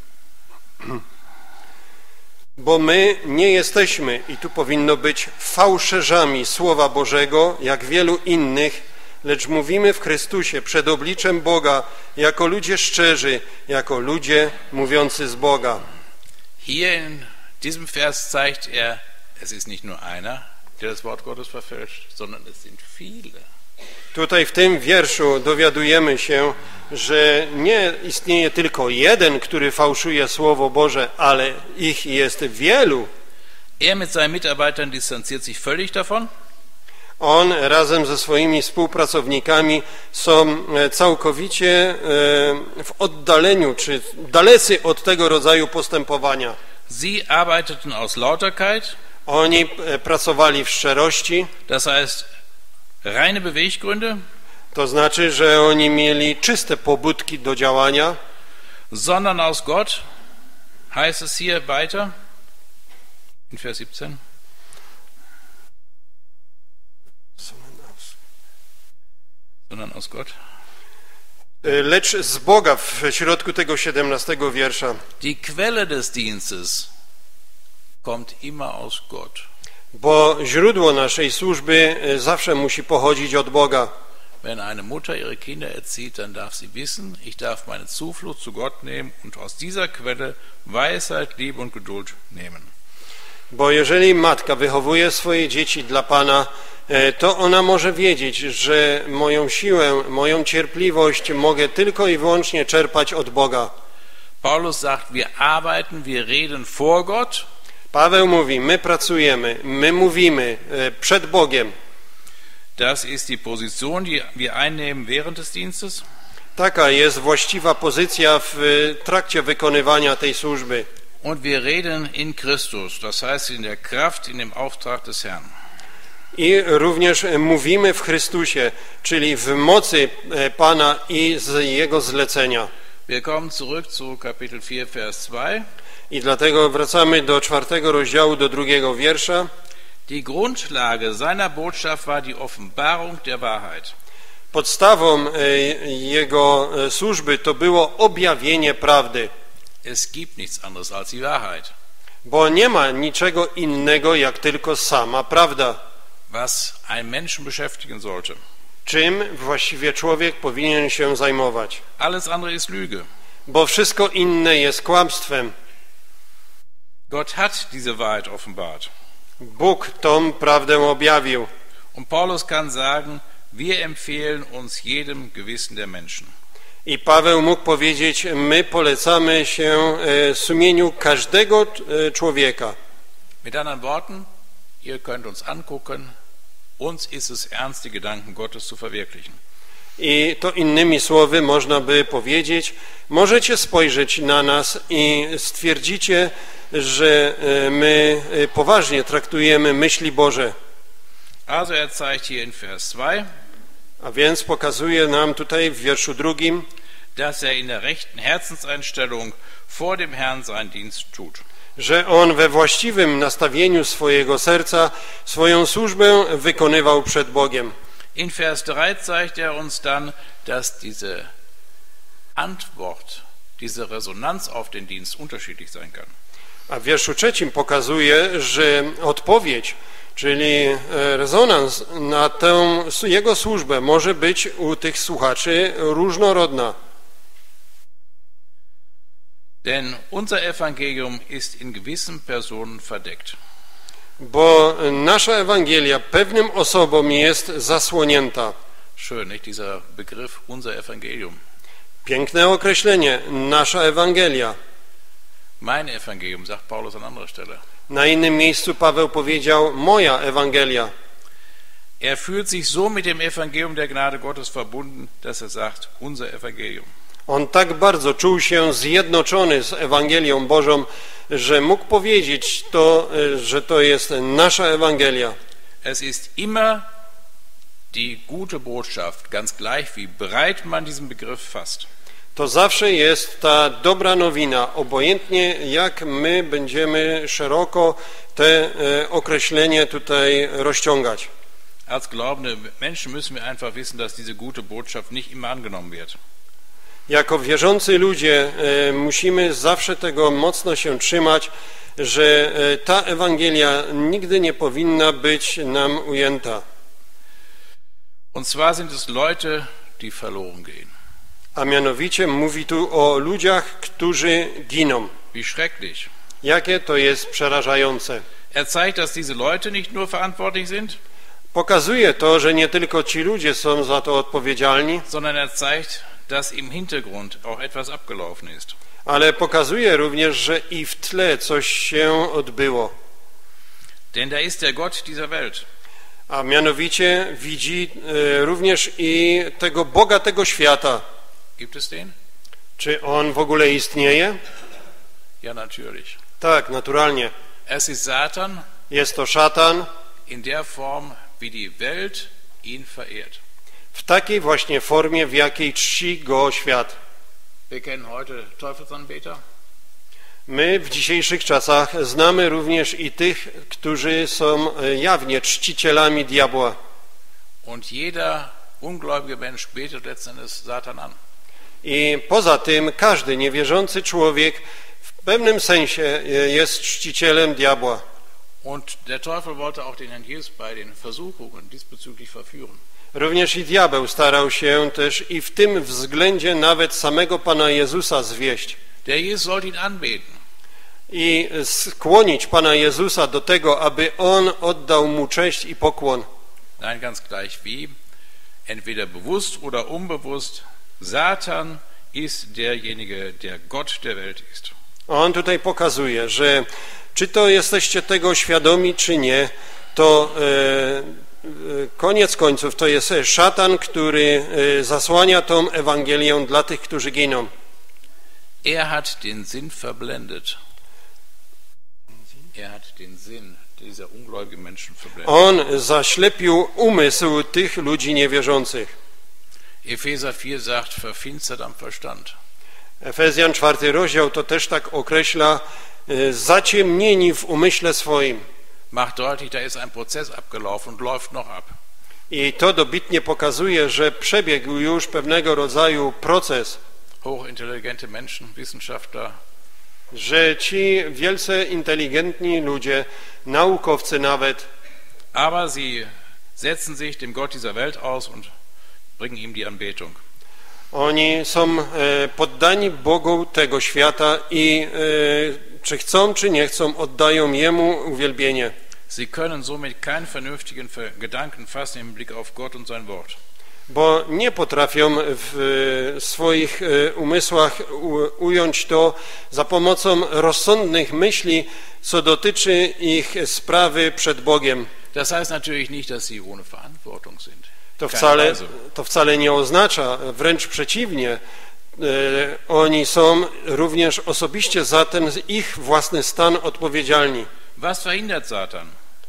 B: Bo my nie jesteśmy, i tu powinno być, fałszerzami Słowa Bożego, jak wielu innych, lecz mówimy w Chrystusie przed obliczem Boga, jako ludzie szczerzy, jako ludzie mówiący z Boga.
A: Hier in diesem Vers zeigt er, es ist nicht nur einer, der das Wort Gottes verfälscht, sondern es sind viele.
B: Tutaj w tym wierszu dowiadujemy się, że nie istnieje tylko jeden, który fałszuje Słowo Boże, ale ich jest wielu.
A: Er mit seinen Mitarbeitern distanziert sich völlig davon.
B: On razem ze swoimi współpracownikami są całkowicie w oddaleniu, czy dalecy od tego rodzaju postępowania.
A: Sie arbeiteten aus Lauterkeit.
B: Oni pracowali w szczerości.
A: Das heißt, reine Beweggründe.
B: To znaczy, że oni mieli czyste pobudki do działania.
A: Sondern aus Gott, heißt es hier weiter, in Vers 17. Sondern aus Gott.
B: Lecz z Boga w środku tego 17 wiersza.
A: Die Quelle des Dienstes kommt immer aus Gott.
B: Bo źródło naszej służby zawsze musi pochodzić od Boga.
A: Wenn eine Mutter ihre Kinder erzieht, dann darf sie wissen, ich darf meine Zuflucht zu Gott nehmen und aus dieser Quelle Weisheit, Liebe und Geduld nehmen.
B: Bo jeżeli matka wychowuje swoje dzieci dla Pana, to ona może wiedzieć, że moją siłę, moją cierpliwość mogę tylko i wyłącznie czerpać od Boga.
A: Paulus sagt, wir arbeiten, wir reden vor Gott.
B: Paweł mówi, my pracujemy, my mówimy przed Bogiem.
A: Das ist die Position, die wir einnehmen während des Dienstes.
B: Taka jest właściwa pozycja w trakcie wykonywania tej służby.
A: Und wir reden in Christus, das heißt in der Kraft, in dem Auftrag des Herrn.
B: I również mówimy w Chrystusie, czyli w mocy Pana i z Jego zlecenia.
A: Wir kommen zurück zu Kapitel 4, Vers 2.
B: I dlatego wracamy do 4 rozdziału, do 2 wiersza.
A: Die Grundlage seiner Botschaft war die Offenbarung der Wahrheit.
B: Podstawą Jego służby to było objawienie prawdy.
A: Es gibt nichts anderes als die Wahrheit.
B: Bo nie ma niczego innego, jak tylko sama prawda.
A: Was einen Menschen beschäftigen sollte.
B: Czym właściwie człowiek powinien się zajmować?
A: Alles andere ist Lüge.
B: Bo wszystko inne jest kłamstwem.
A: Gott hat diese Wahrheit offenbart.
B: Bóg tą prawdę objawił.
A: Und Paulus kann sagen, wir empfehlen uns jedem Gewissen der Menschen.
B: I Paweł mógł powiedzieć, my polecamy się sumieniu każdego człowieka.
A: Mit anderen Worten, ihr könnt uns angucken, uns ist es ernst, die Gedanken Gottes zu verwirklichen.
B: I to innymi słowy można by powiedzieć, możecie spojrzeć na nas i stwierdzicie, że my poważnie traktujemy myśli Boże.
A: Also er zeigt hier in Vers 2,
B: A więc pokazuje nam tutaj w wierszu 2,
A: dass er in der rechten Herzenseinstellung vor dem Herrn seinen Dienst tut.
B: że on we właściwym nastawieniu swojego serca swoją służbę wykonywał przed Bogiem.
A: In Vers 3 zeigt er uns dann, dass diese Antwort, diese Resonanz auf den Dienst unterschiedlich sein kann.
B: A w wierszu 3 pokazuje, że odpowiedź, czyli rezonans na tę jego służbę może być u tych słuchaczy różnorodna.
A: Denn unser Evangelium ist in gewissen Personen verdeckt.
B: Bo nasza Ewangelia pewnym osobom jest zasłonięta.
A: Schön, nicht? Dieser Begriff, unser Evangelium.
B: Piękne określenie, nasza Ewangelia.
A: Mein Evangelium, sagt Paulus an anderer Stelle.
B: Na innym miejscu Paweł powiedział, moja Ewangelia.
A: Er fühlt sich so mit dem Evangelium der Gnade Gottes verbunden, dass er sagt, unser Evangelium.
B: On tak bardzo czuł się zjednoczony z Ewangelią Bożą, że mógł powiedzieć to, że to jest nasza Ewangelia.
A: Es ist immer die gute Botschaft, ganz gleich wie breit man diesen Begriff fasst.
B: To zawsze jest ta dobra nowina, obojętnie jak my będziemy szeroko te określenie tutaj rozciągać.
A: Als glaubende Menschen müssen wir einfach wissen, dass diese gute Botschaft nicht immer angenommen wird.
B: Jako wierzący ludzie musimy zawsze tego mocno się trzymać, że ta Ewangelia nigdy nie powinna być nam ujęta.
A: Und zwar sind es Leute, die verloren gehen.
B: A mianowicie mówi tu o ludziach, którzy giną.
A: Wie schrecklich.
B: Jakie to jest przerażające.
A: Er zeigt, dass diese Leute nicht nur verantwortlich sind,
B: Pokazuje to, że nie tylko ci ludzie są za to odpowiedzialni,
A: sondern er zeigt, dass im Hintergrund auch etwas abgelaufen ist.
B: ale pokazuje również, że i w tle coś się odbyło.
A: Denn da ist der Gott dieser Welt.
B: A mianowicie widzi również i tego Boga tego świata.
A: Gibt es den?
B: Czy on w ogóle istnieje?
A: Ja, natürlich.
B: Tak, naturalnie.
A: Es ist Satan
B: Jest to szatan
A: in der Form, wie die Welt ihn verehrt.
B: w takiej właśnie formie, w jakiej czci go świat.
A: Wir kennen heute Teufelsanbeter.
B: My w dzisiejszych czasach znamy również i tych, którzy są jawnie czcicielami diabła.
A: Und jeder ungläubige Mensch betet letzten Endes Satan an.
B: I poza tym każdy niewierzący człowiek W pewnym sensie jest czcicielem diabła.
A: Und der Teufel wollte auch den Herrn Jesus bei den Versuchungen diesbezüglich verführen.
B: Również i diabeł starał się też i w tym względzie nawet samego Pana Jezusa zwieść.
A: Der Jesus sollte ihn anbeten.
B: I skłonić Pana Jezusa do tego, aby On oddał Mu cześć i pokłon.
A: Nein, ganz gleich wie, entweder bewusst oder unbewusst, Satan ist derjenige, der Gott der Welt ist.
B: On tutaj pokazuje, że czy to jesteście tego świadomi, czy nie, to koniec końców to jest szatan, który zasłania tą Ewangelię dla tych, którzy giną.
A: Er hat den Sinn verblendet. Er hat den Sinn dieser ungläubigen Menschen verblendet.
B: On zaślepił umysł tych ludzi niewierzących.
A: Epheser 4 sagt, verfinstert am Verstand.
B: Efezjan 4 rozdział to też tak określa, zaciemnieni w umyśle swoim.
A: Macht deutlich, da ist ein Prozess abgelaufen und läuft noch ab.
B: I to dobitnie pokazuje, że przebiegł już pewnego rodzaju proces,
A: Hochintelligente Menschen, Wissenschaftler,
B: że ci wielce inteligentni ludzie, naukowcy nawet,
A: aber sie setzen sich dem Gott dieser Welt aus und bringen ihm die Anbetung.
B: oni są poddani Bogu tego świata i czy chcą, czy nie chcą, oddają Jemu uwielbienie.
A: Sie können somit keinen vernünftigen Gedanken fassen im Blick auf Gott und sein Wort.
B: Bo nie potrafią w swoich umysłach ująć to za pomocą rozsądnych myśli, co dotyczy ich sprawy przed Bogiem.
A: Das heißt natürlich nicht, dass sie ohne Verantwortung sind.
B: To wcale nie oznacza, wręcz przeciwnie, oni są również osobiście za ten ich własny stan odpowiedzialni.
A: Was verhindert Satan?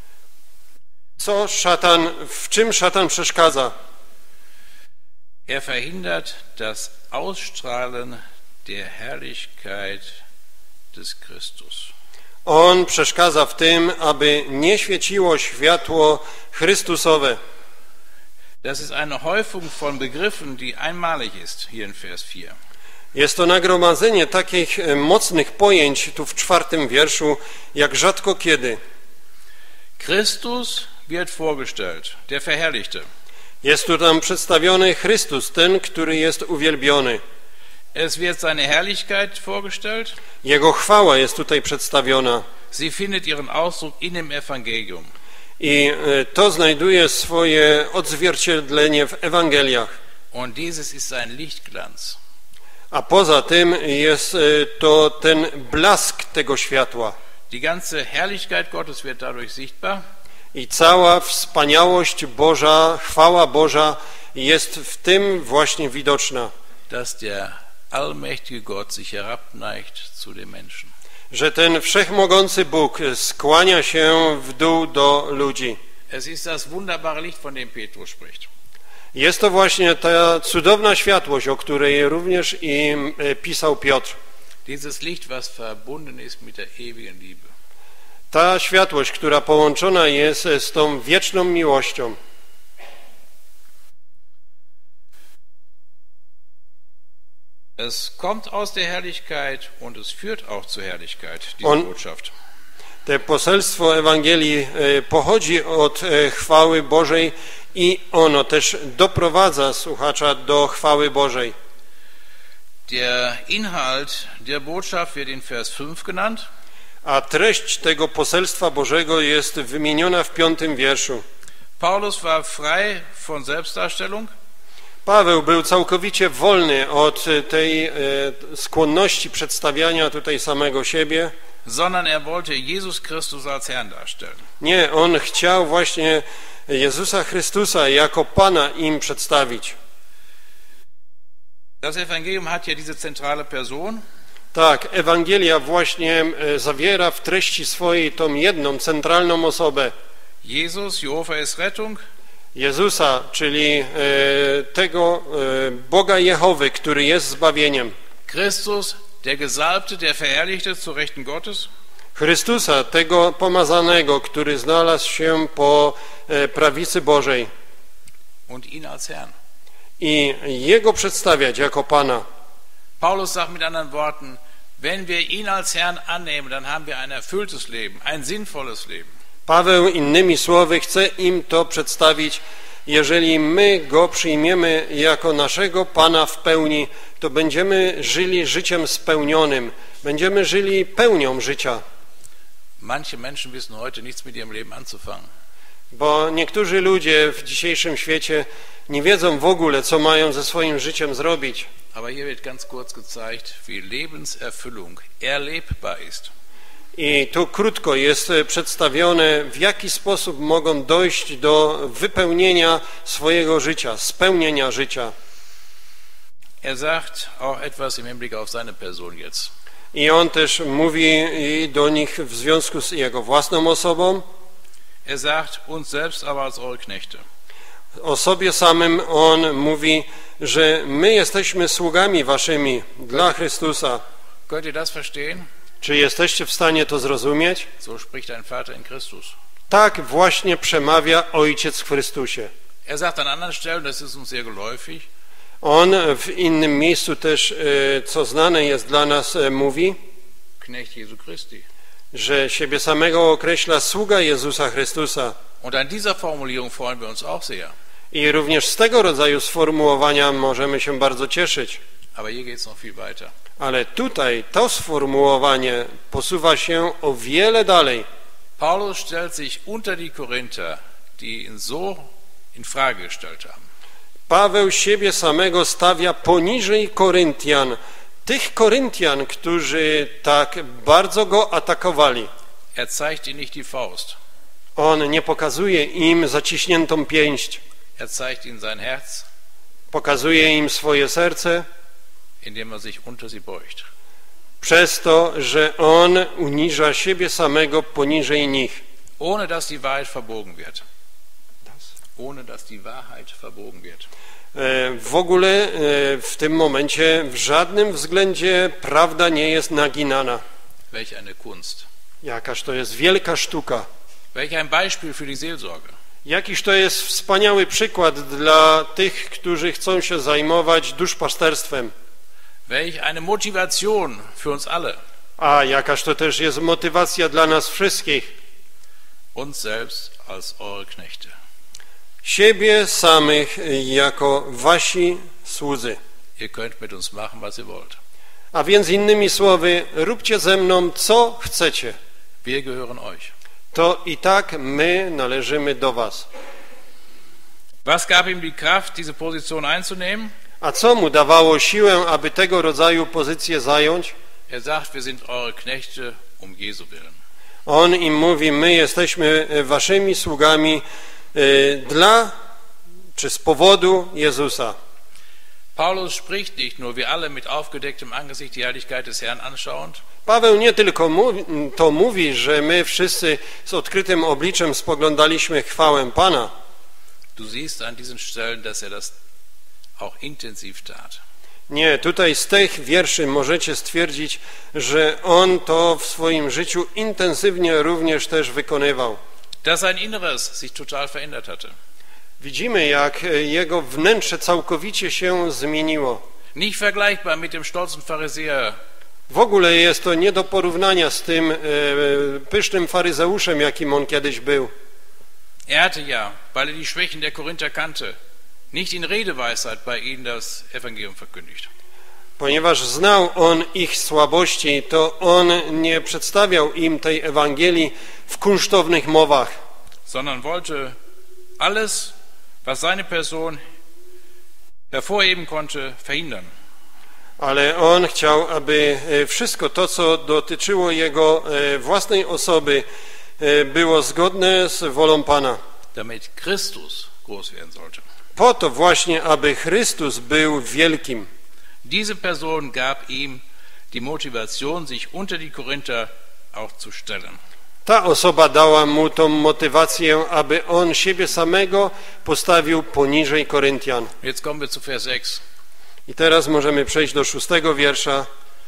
B: W czym szatan przeszkadza?
A: Er verhindert das Ausstrahlen der Herrlichkeit des Christus.
B: On przeszkadza w tym, aby nie świeciło światło Chrystusowe.
A: Das ist eine Häufung von Begriffen, die einmalig ist, hier in Vers 4.
B: Jest to nagromadzenie takich mocnych pojęć tu w 4 wierszu, jak rzadko kiedy.
A: Christus wird vorgestellt, der Verherrlichte.
B: Jest tu tam przedstawiony Chrystus, ten, który jest uwielbiony.
A: Es wird seine Herrlichkeit vorgestellt.
B: Jego chwała jest tutaj przedstawiona.
A: Sie findet ihren Ausdruck in dem Evangelium.
B: I to znajduje swoje odzwierciedlenie w Ewangeliach.
A: Und dieses ist sein Lichtglanz.
B: A poza tym jest to ten blask tego światła.
A: Die ganze Herrlichkeit Gottes wird dadurch sichtbar.
B: I cała wspaniałość Boża, chwała Boża jest w tym właśnie widoczna.
A: Dass der allmächtige Gott sich herabneigt zu den Menschen.
B: Że ten wszechmogący Bóg skłania się w dół do ludzi.
A: Es ist das wunderbare Licht, von dem Petrus spricht.
B: Jest to właśnie ta cudowna światłość, o której również i pisał Piotr.
A: Dieses Licht, was verbunden ist mit der ewigen Liebe.
B: Ta światłość, która połączona jest z tą wieczną miłością.
A: Es kommt aus der Herrlichkeit und es führt auch zur Herrlichkeit, diese Botschaft.
B: To poselstwo Ewangelii pochodzi od chwały Bożej i ono też doprowadza słuchacza do chwały Bożej.
A: Der Inhalt der Botschaft wird in Vers 5 genannt.
B: A treść tego poselstwa Bożego jest wymieniona w 5 wierszu.
A: Paulus war frei von Selbstdarstellung.
B: Paweł był całkowicie wolny od tej skłonności przedstawiania tutaj samego siebie.
A: Sondern er wollte Jesus Christus als Herrn darstellen.
B: Nie, on chciał właśnie Jezusa Chrystusa jako Pana im przedstawić.
A: Das Evangelium hat ja diese zentrale Person.
B: Tak, Ewangelia właśnie zawiera w treści swojej tą jedną, centralną osobę.
A: Jesus, Jehova ist Rettung.
B: Jezusa, czyli tego Boga Jehowy, który jest zbawieniem.
A: Christus, der Gesalbte, der Verherrlichte zur Rechten Gottes.
B: Chrystusa, tego pomazanego, który znalazł się po prawicy Bożej.
A: Und ihn als Herrn.
B: I Jego przedstawiać jako Pana.
A: Paulus sagt mit anderen Worten, Wenn wir ihn als Herrn annehmen, dann haben wir ein erfülltes Leben, ein sinnvolles Leben.
B: Paweł innymi słowy chce im to przedstawić. Jeżeli my Go przyjmiemy jako naszego Pana w pełni, to będziemy żyli życiem spełnionym, będziemy żyli pełnią życia.
A: Manche Menschen wissen heute nichts mit ihrem Leben anzufangen.
B: Bo niektórzy ludzie w dzisiejszym świecie nie wiedzą w ogóle, co mają ze swoim życiem zrobić.
A: Aber hier wird ganz kurz gezeigt, wie Lebenserfüllung erlebbar ist.
B: I tu krótko jest przedstawione, w jaki sposób mogą dojść do wypełnienia swojego życia, spełnienia życia.
A: Er sagt auch etwas im Hinblick auf seine Person jetzt.
B: I on też mówi do nich w związku z jego własną osobą.
A: Er sagt uns selbst aber als eure Knechte.
B: O sobie samym on mówi, że my jesteśmy sługami waszymi dla Chrystusa.
A: Könnt ihr das verstehen?
B: Czy jesteście w stanie to zrozumieć?
A: So spricht ein Vater in Christus.
B: Tak właśnie przemawia Ojciec w Chrystusie.
A: Er sagt an anderen Stellen, das ist uns sehr geläufig,
B: On w innym miejscu też, co znane jest dla nas, mówi,
A: Knecht Jesu Christi.
B: że siebie samego określa sługa Jezusa Chrystusa.
A: Und an dieser Formulierung freuen wir uns auch sehr.
B: I również z tego rodzaju sformułowania możemy się bardzo cieszyć.
A: Aber hier geht es noch viel weiter.
B: Ale tutaj to sformułowanie posuwa się o wiele dalej.
A: Paulus stellt sich unter die Korinther, die ihn so in Frage gestellt haben.
B: Paweł siebie samego stawia poniżej Koryntian, tych Koryntian, którzy tak bardzo go atakowali.
A: Er zeigt ihnen nicht die Faust.
B: On nie pokazuje im zaciśniętą pięść,
A: Er zeigt ihnen sein Herz,
B: pokazuje im swoje serce
A: indem er sich unter sie beugt.
B: przez to, że on uniża siebie samego poniżej nich.
A: Ohne dass die Wahrheit verbogen wird. Ohne dass die Wahrheit verbogen wird.
B: W ogóle w tym momencie w żadnym względzie prawda nie jest naginana.
A: Welch eine Kunst.
B: Jakaż to jest wielka sztuka.
A: Welch ein Beispiel für die Seelsorge.
B: Jakiż to jest wspaniały przykład dla tych, którzy chcą się zajmować duszpasterstwem.
A: Welch eine Motivation für uns alle.
B: A jakaż to też jest motywacja dla nas wszystkich.
A: Uns selbst als eure Knechte.
B: Siebie samych jako wasi słudzy.
A: Ihr könnt mit uns machen, was ihr wollt.
B: A więc innymi słowy, róbcie ze mną co chcecie.
A: Wir gehören euch.
B: To i tak my należymy do was.
A: Was gab ihm die Kraft, diese Position einzunehmen?
B: A co mu dawało siłę, aby tego rodzaju pozycję zająć?
A: Er sagt, wir sind eure Knechte um Jesu willen.
B: On im mówi, my jesteśmy waszymi sługami dla, czy z powodu Jezusa.
A: Paulus spricht nicht nur, wir alle mit aufgedecktem Angesicht die Herrlichkeit des Herrn anschauend.
B: Paweł nie tylko to mówi, że my wszyscy z odkrytym obliczem spoglądaliśmy chwałę Pana.
A: Du siehst an diesen Stellen, dass er das auch intensiv tat.
B: Nie, tutaj z tych wierszy możecie stwierdzić, że on to w swoim życiu intensywnie również też wykonywał.
A: Dass sein Inneres sich total verändert hatte.
B: Widzimy, jak jego wnętrze całkowicie się zmieniło.
A: Nicht vergleichbar mit dem stolzen Pharisäer.
B: W ogóle jest to nie do porównania z tym pysznym faryzeuszem, jakim on kiedyś był.
A: Er hatte ja, weil er die Schwächen der Korinther kannte, nicht in Redeweisheit bei ihnen das Evangelium verkündigt.
B: Ponieważ znał on ich słabości, to on nie przedstawiał im tej Ewangelii w kunsztownych mowach,
A: sondern wollte alles, was seine Person hervorheben konnte, verhindern.
B: ale on chciał, aby wszystko to, co dotyczyło jego własnej osoby, było zgodne z wolą Pana.
A: Damit Christus groß werden sollte.
B: Po to właśnie, aby Chrystus był wielkim.
A: Diese Person gab ihm die Motivation, sich unter die Korinther auch zu stellen.
B: Ta osoba dała mu tą motywację, aby on siebie samego postawił poniżej Koryntian.
A: Jetzt kommen wir zu Vers 6.
B: I teraz możemy przejść do 6 wiersza.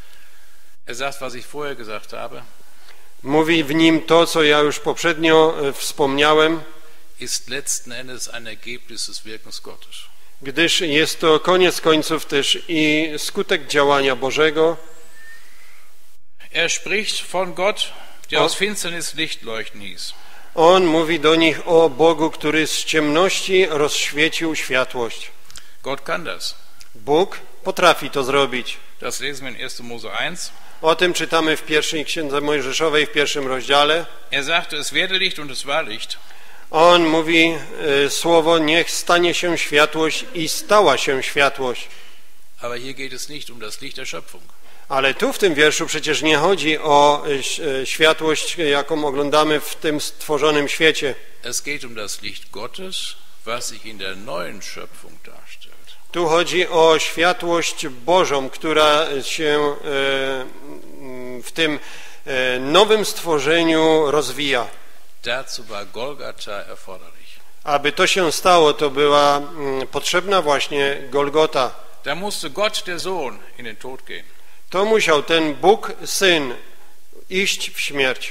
A: Er sagt, was ich vorher gesagt habe.
B: Mówi w nim to, co ja już poprzednio wspomniałem,
A: ist letzten Endes ein Ergebnis des Wirkens Gottes.
B: gdyż jest to koniec końców też i skutek działania Bożego.
A: Er spricht von Gott, der aus Finsternis Licht leuchten hieß.
B: On mówi do nich o Bogu, który z ciemności rozświecił światłość.
A: Gott kann das.
B: Bóg potrafi to zrobić.
A: Das lesen wir in 1. Mose 1.
B: O tym czytamy w pierwszej Księdze Mojżeszowej w 1. rozdziale.
A: Er sagte, es werde Licht und es war Licht.
B: On mówi słowo, niech stanie się światłość i stała się światłość.
A: Aber hier geht es nicht um das Licht der Schöpfung.
B: Ale tu w tym wierszu przecież nie chodzi o światłość, jaką oglądamy w tym stworzonym świecie.
A: Es geht um das Licht Gottes, was sich in der neuen Schöpfung darstellt.
B: Tu chodzi o światłość Bożą, która się w tym nowym stworzeniu rozwija.
A: Dazu war Golgatha erforderlich.
B: Aby to się stało, to była potrzebna właśnie Golgota.
A: Da musste Gott, der Sohn, in den Tod gehen.
B: To musiał ten Bóg, Syn, iść w śmierć.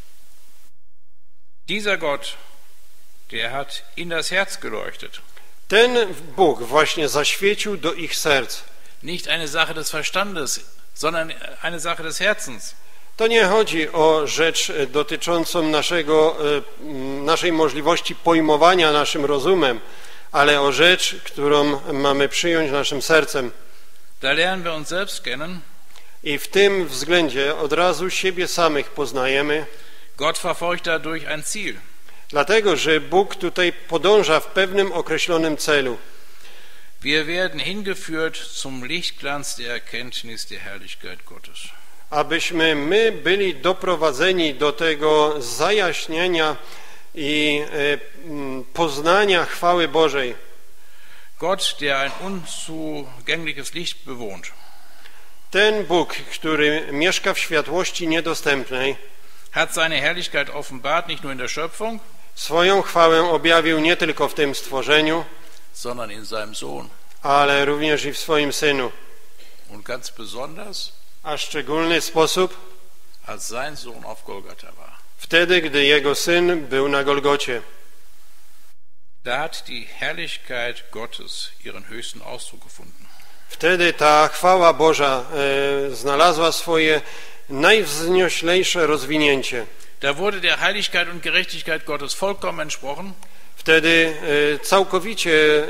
A: Dieser Gott, der hat in das Herz geleuchtet.
B: Ten Bóg właśnie zaświecił do ich serc.
A: Nicht eine Sache des Verstandes, sondern eine Sache des Herzens.
B: To nie chodzi o rzecz dotyczącą naszej możliwości pojmowania naszym rozumem, ale o rzecz, którą mamy przyjąć naszym sercem.
A: Da lernen wir uns selbst kennen.
B: I w tym względzie od razu siebie samych poznajemy.
A: Gott verfolgt dadurch ein Ziel.
B: Dlatego, że Bóg tutaj podąża w pewnym określonym celu.
A: Wir werden hingeführt zum Lichtglanz der Erkenntnis der Herrlichkeit Gottes.
B: Abyśmy my byli doprowadzeni do tego zajaśnienia i poznania chwały Bożej.
A: Gott, der ein unzugängliches Licht bewohnt.
B: Ten Bóg, który mieszka w światłości niedostępnej,
A: hat seine Herrlichkeit offenbart, nicht nur in der Schöpfung,
B: swoją chwałę objawił nie tylko w tym stworzeniu,
A: sondern in seinem Sohn.
B: Ale również i w swoim Synu.
A: Und ganz besonders,
B: a szczególny sposób,
A: als sein Sohn auf Golgatha war.
B: Wtedy, gdy jego Syn był na Golgocie.
A: Da hat die Herrlichkeit Gottes ihren höchsten Ausdruck gefunden.
B: Wtedy ta chwała Boża znalazła swoje najwznioślejsze rozwinięcie.
A: Da wurde der Heiligkeit und Gerechtigkeit Gottes vollkommen entsprochen.
B: Wtedy całkowicie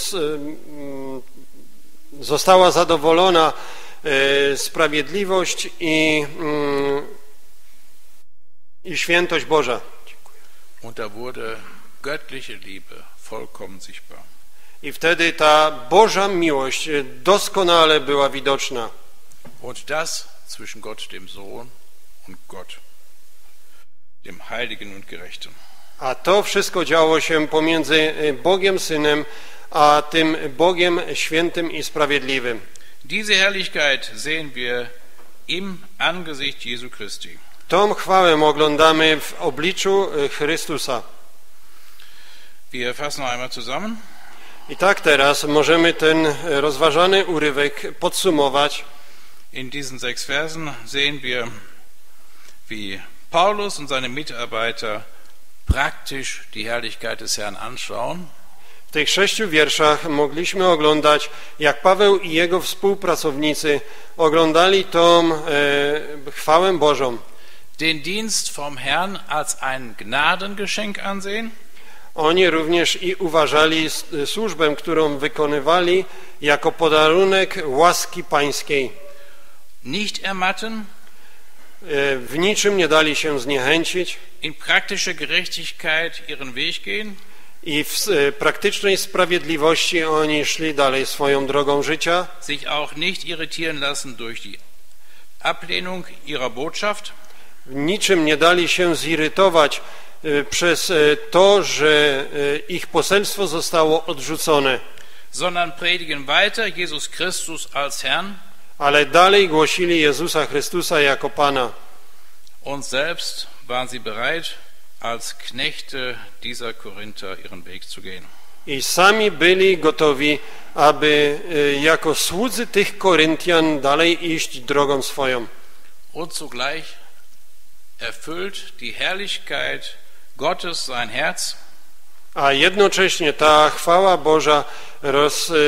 B: została zadowolona sprawiedliwość i świętość Boża.
A: Und da wurde göttliche Liebe vollkommen sichtbar.
B: I wtedy ta Boża miłość doskonale była widoczna.
A: Und das zwischen Gott, dem Sohn, und Gott, dem Heiligen und Gerechten.
B: A to wszystko działo się pomiędzy Bogiem Synem, a tym Bogiem Świętym i Sprawiedliwym.
A: Diese Herrlichkeit sehen wir im Angesicht Jesu Christi.
B: Tą chwałę oglądamy w obliczu Chrystusa.
A: Wir fassen noch einmal zusammen.
B: I tak teraz możemy ten rozważany urywek podsumować.
A: In diesen 6 Versen sehen wir, wie Paulus und seine Mitarbeiter praktisch die Herrlichkeit des Herrn anschauen.
B: W tych 6 wierszach mogliśmy oglądać, jak Paweł i jego współpracownicy oglądali tą chwałę Bożą.
A: Den Dienst vom Herrn als ein Gnadengeschenk ansehen.
B: Oni również i uważali służbę, którą wykonywali, jako podarunek łaski pańskiej.
A: Nicht ermatten.
B: W niczym nie dali się zniechęcić.
A: In praktischer Gerechtigkeit ihren Weg gehen.
B: I w praktycznej sprawiedliwości oni szli dalej swoją drogą życia.
A: Sich auch nicht irritieren lassen durch die Ablehnung ihrer Botschaft.
B: W niczym nie dali się zirytować przez to, że ich poselstwo zostało odrzucone.
A: Sondern predigen weiter Jesus Christus als Herrn.
B: Ale dalej głosili Jezusa Chrystusa jako Pana.
A: Und selbst waren sie bereit, als Knechte dieser Korinther ihren Weg zu gehen.
B: I sami byli gotowi, aby jako słudzy tych Koryntian dalej iść drogą swoją.
A: Und zugleich erfüllt die Herrlichkeit Gottes sein Herz.
B: A jednocześnie ta chwała Boża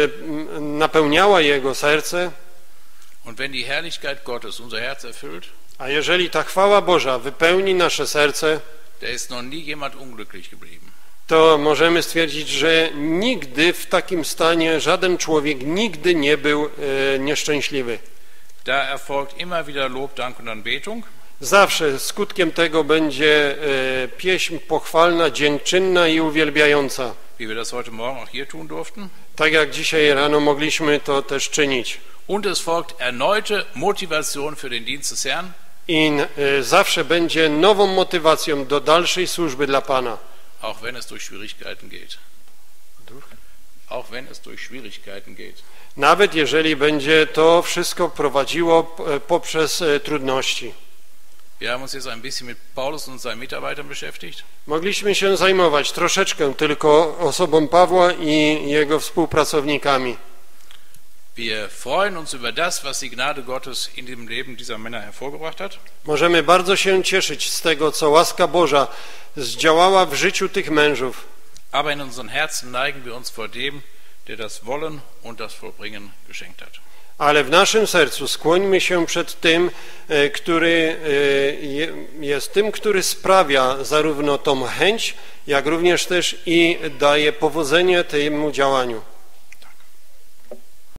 B: napełniała jego serce.
A: Und wenn die Herrlichkeit Gottes unser Herz erfüllt,
B: A jeżeli ta chwała Boża wypełni nasze serce,
A: da ist noch nie jemand unglücklich geblieben.
B: to możemy stwierdzić, że nigdy w takim stanie żaden człowiek nigdy nie był nieszczęśliwy.
A: Da erfolgt immer wieder Lob, Dank und Anbetung.
B: Zawsze skutkiem tego będzie pieśń pochwalna, dziękczynna i uwielbiająca.
A: Wie wir das heute Morgen auch hier tun durften.
B: Tak jak dzisiaj rano mogliśmy to też czynić.
A: Und es folgt erneute Motivation für den Dienst des Herrn.
B: I zawsze będzie nową motywacją do dalszej służby dla Pana.
A: Auch wenn es durch Schwierigkeiten geht. Auch wenn es durch Schwierigkeiten geht.
B: Nawet jeżeli będzie to wszystko prowadziło poprzez trudności.
A: Wir haben uns jetzt ein bisschen mit Paulus und seinen Mitarbeitern beschäftigt.
B: Mogliśmy się zajmować troszeczkę tylko osobą Pawła i jego współpracownikami.
A: Wir freuen uns über das, was die Gnade Gottes in dem Leben dieser Männer hervorgebracht hat.
B: Możemy bardzo się cieszyć z tego, co łaska Boża zdziałała w życiu tych mężów.
A: Aber in unseren Herzen neigen wir uns vor dem, der das Wollen und das Vollbringen geschenkt hat.
B: Ale w naszym sercu skłońmy się przed tym, który jest tym, który sprawia zarówno tą chęć, jak również też i daje powodzenie temu działaniu.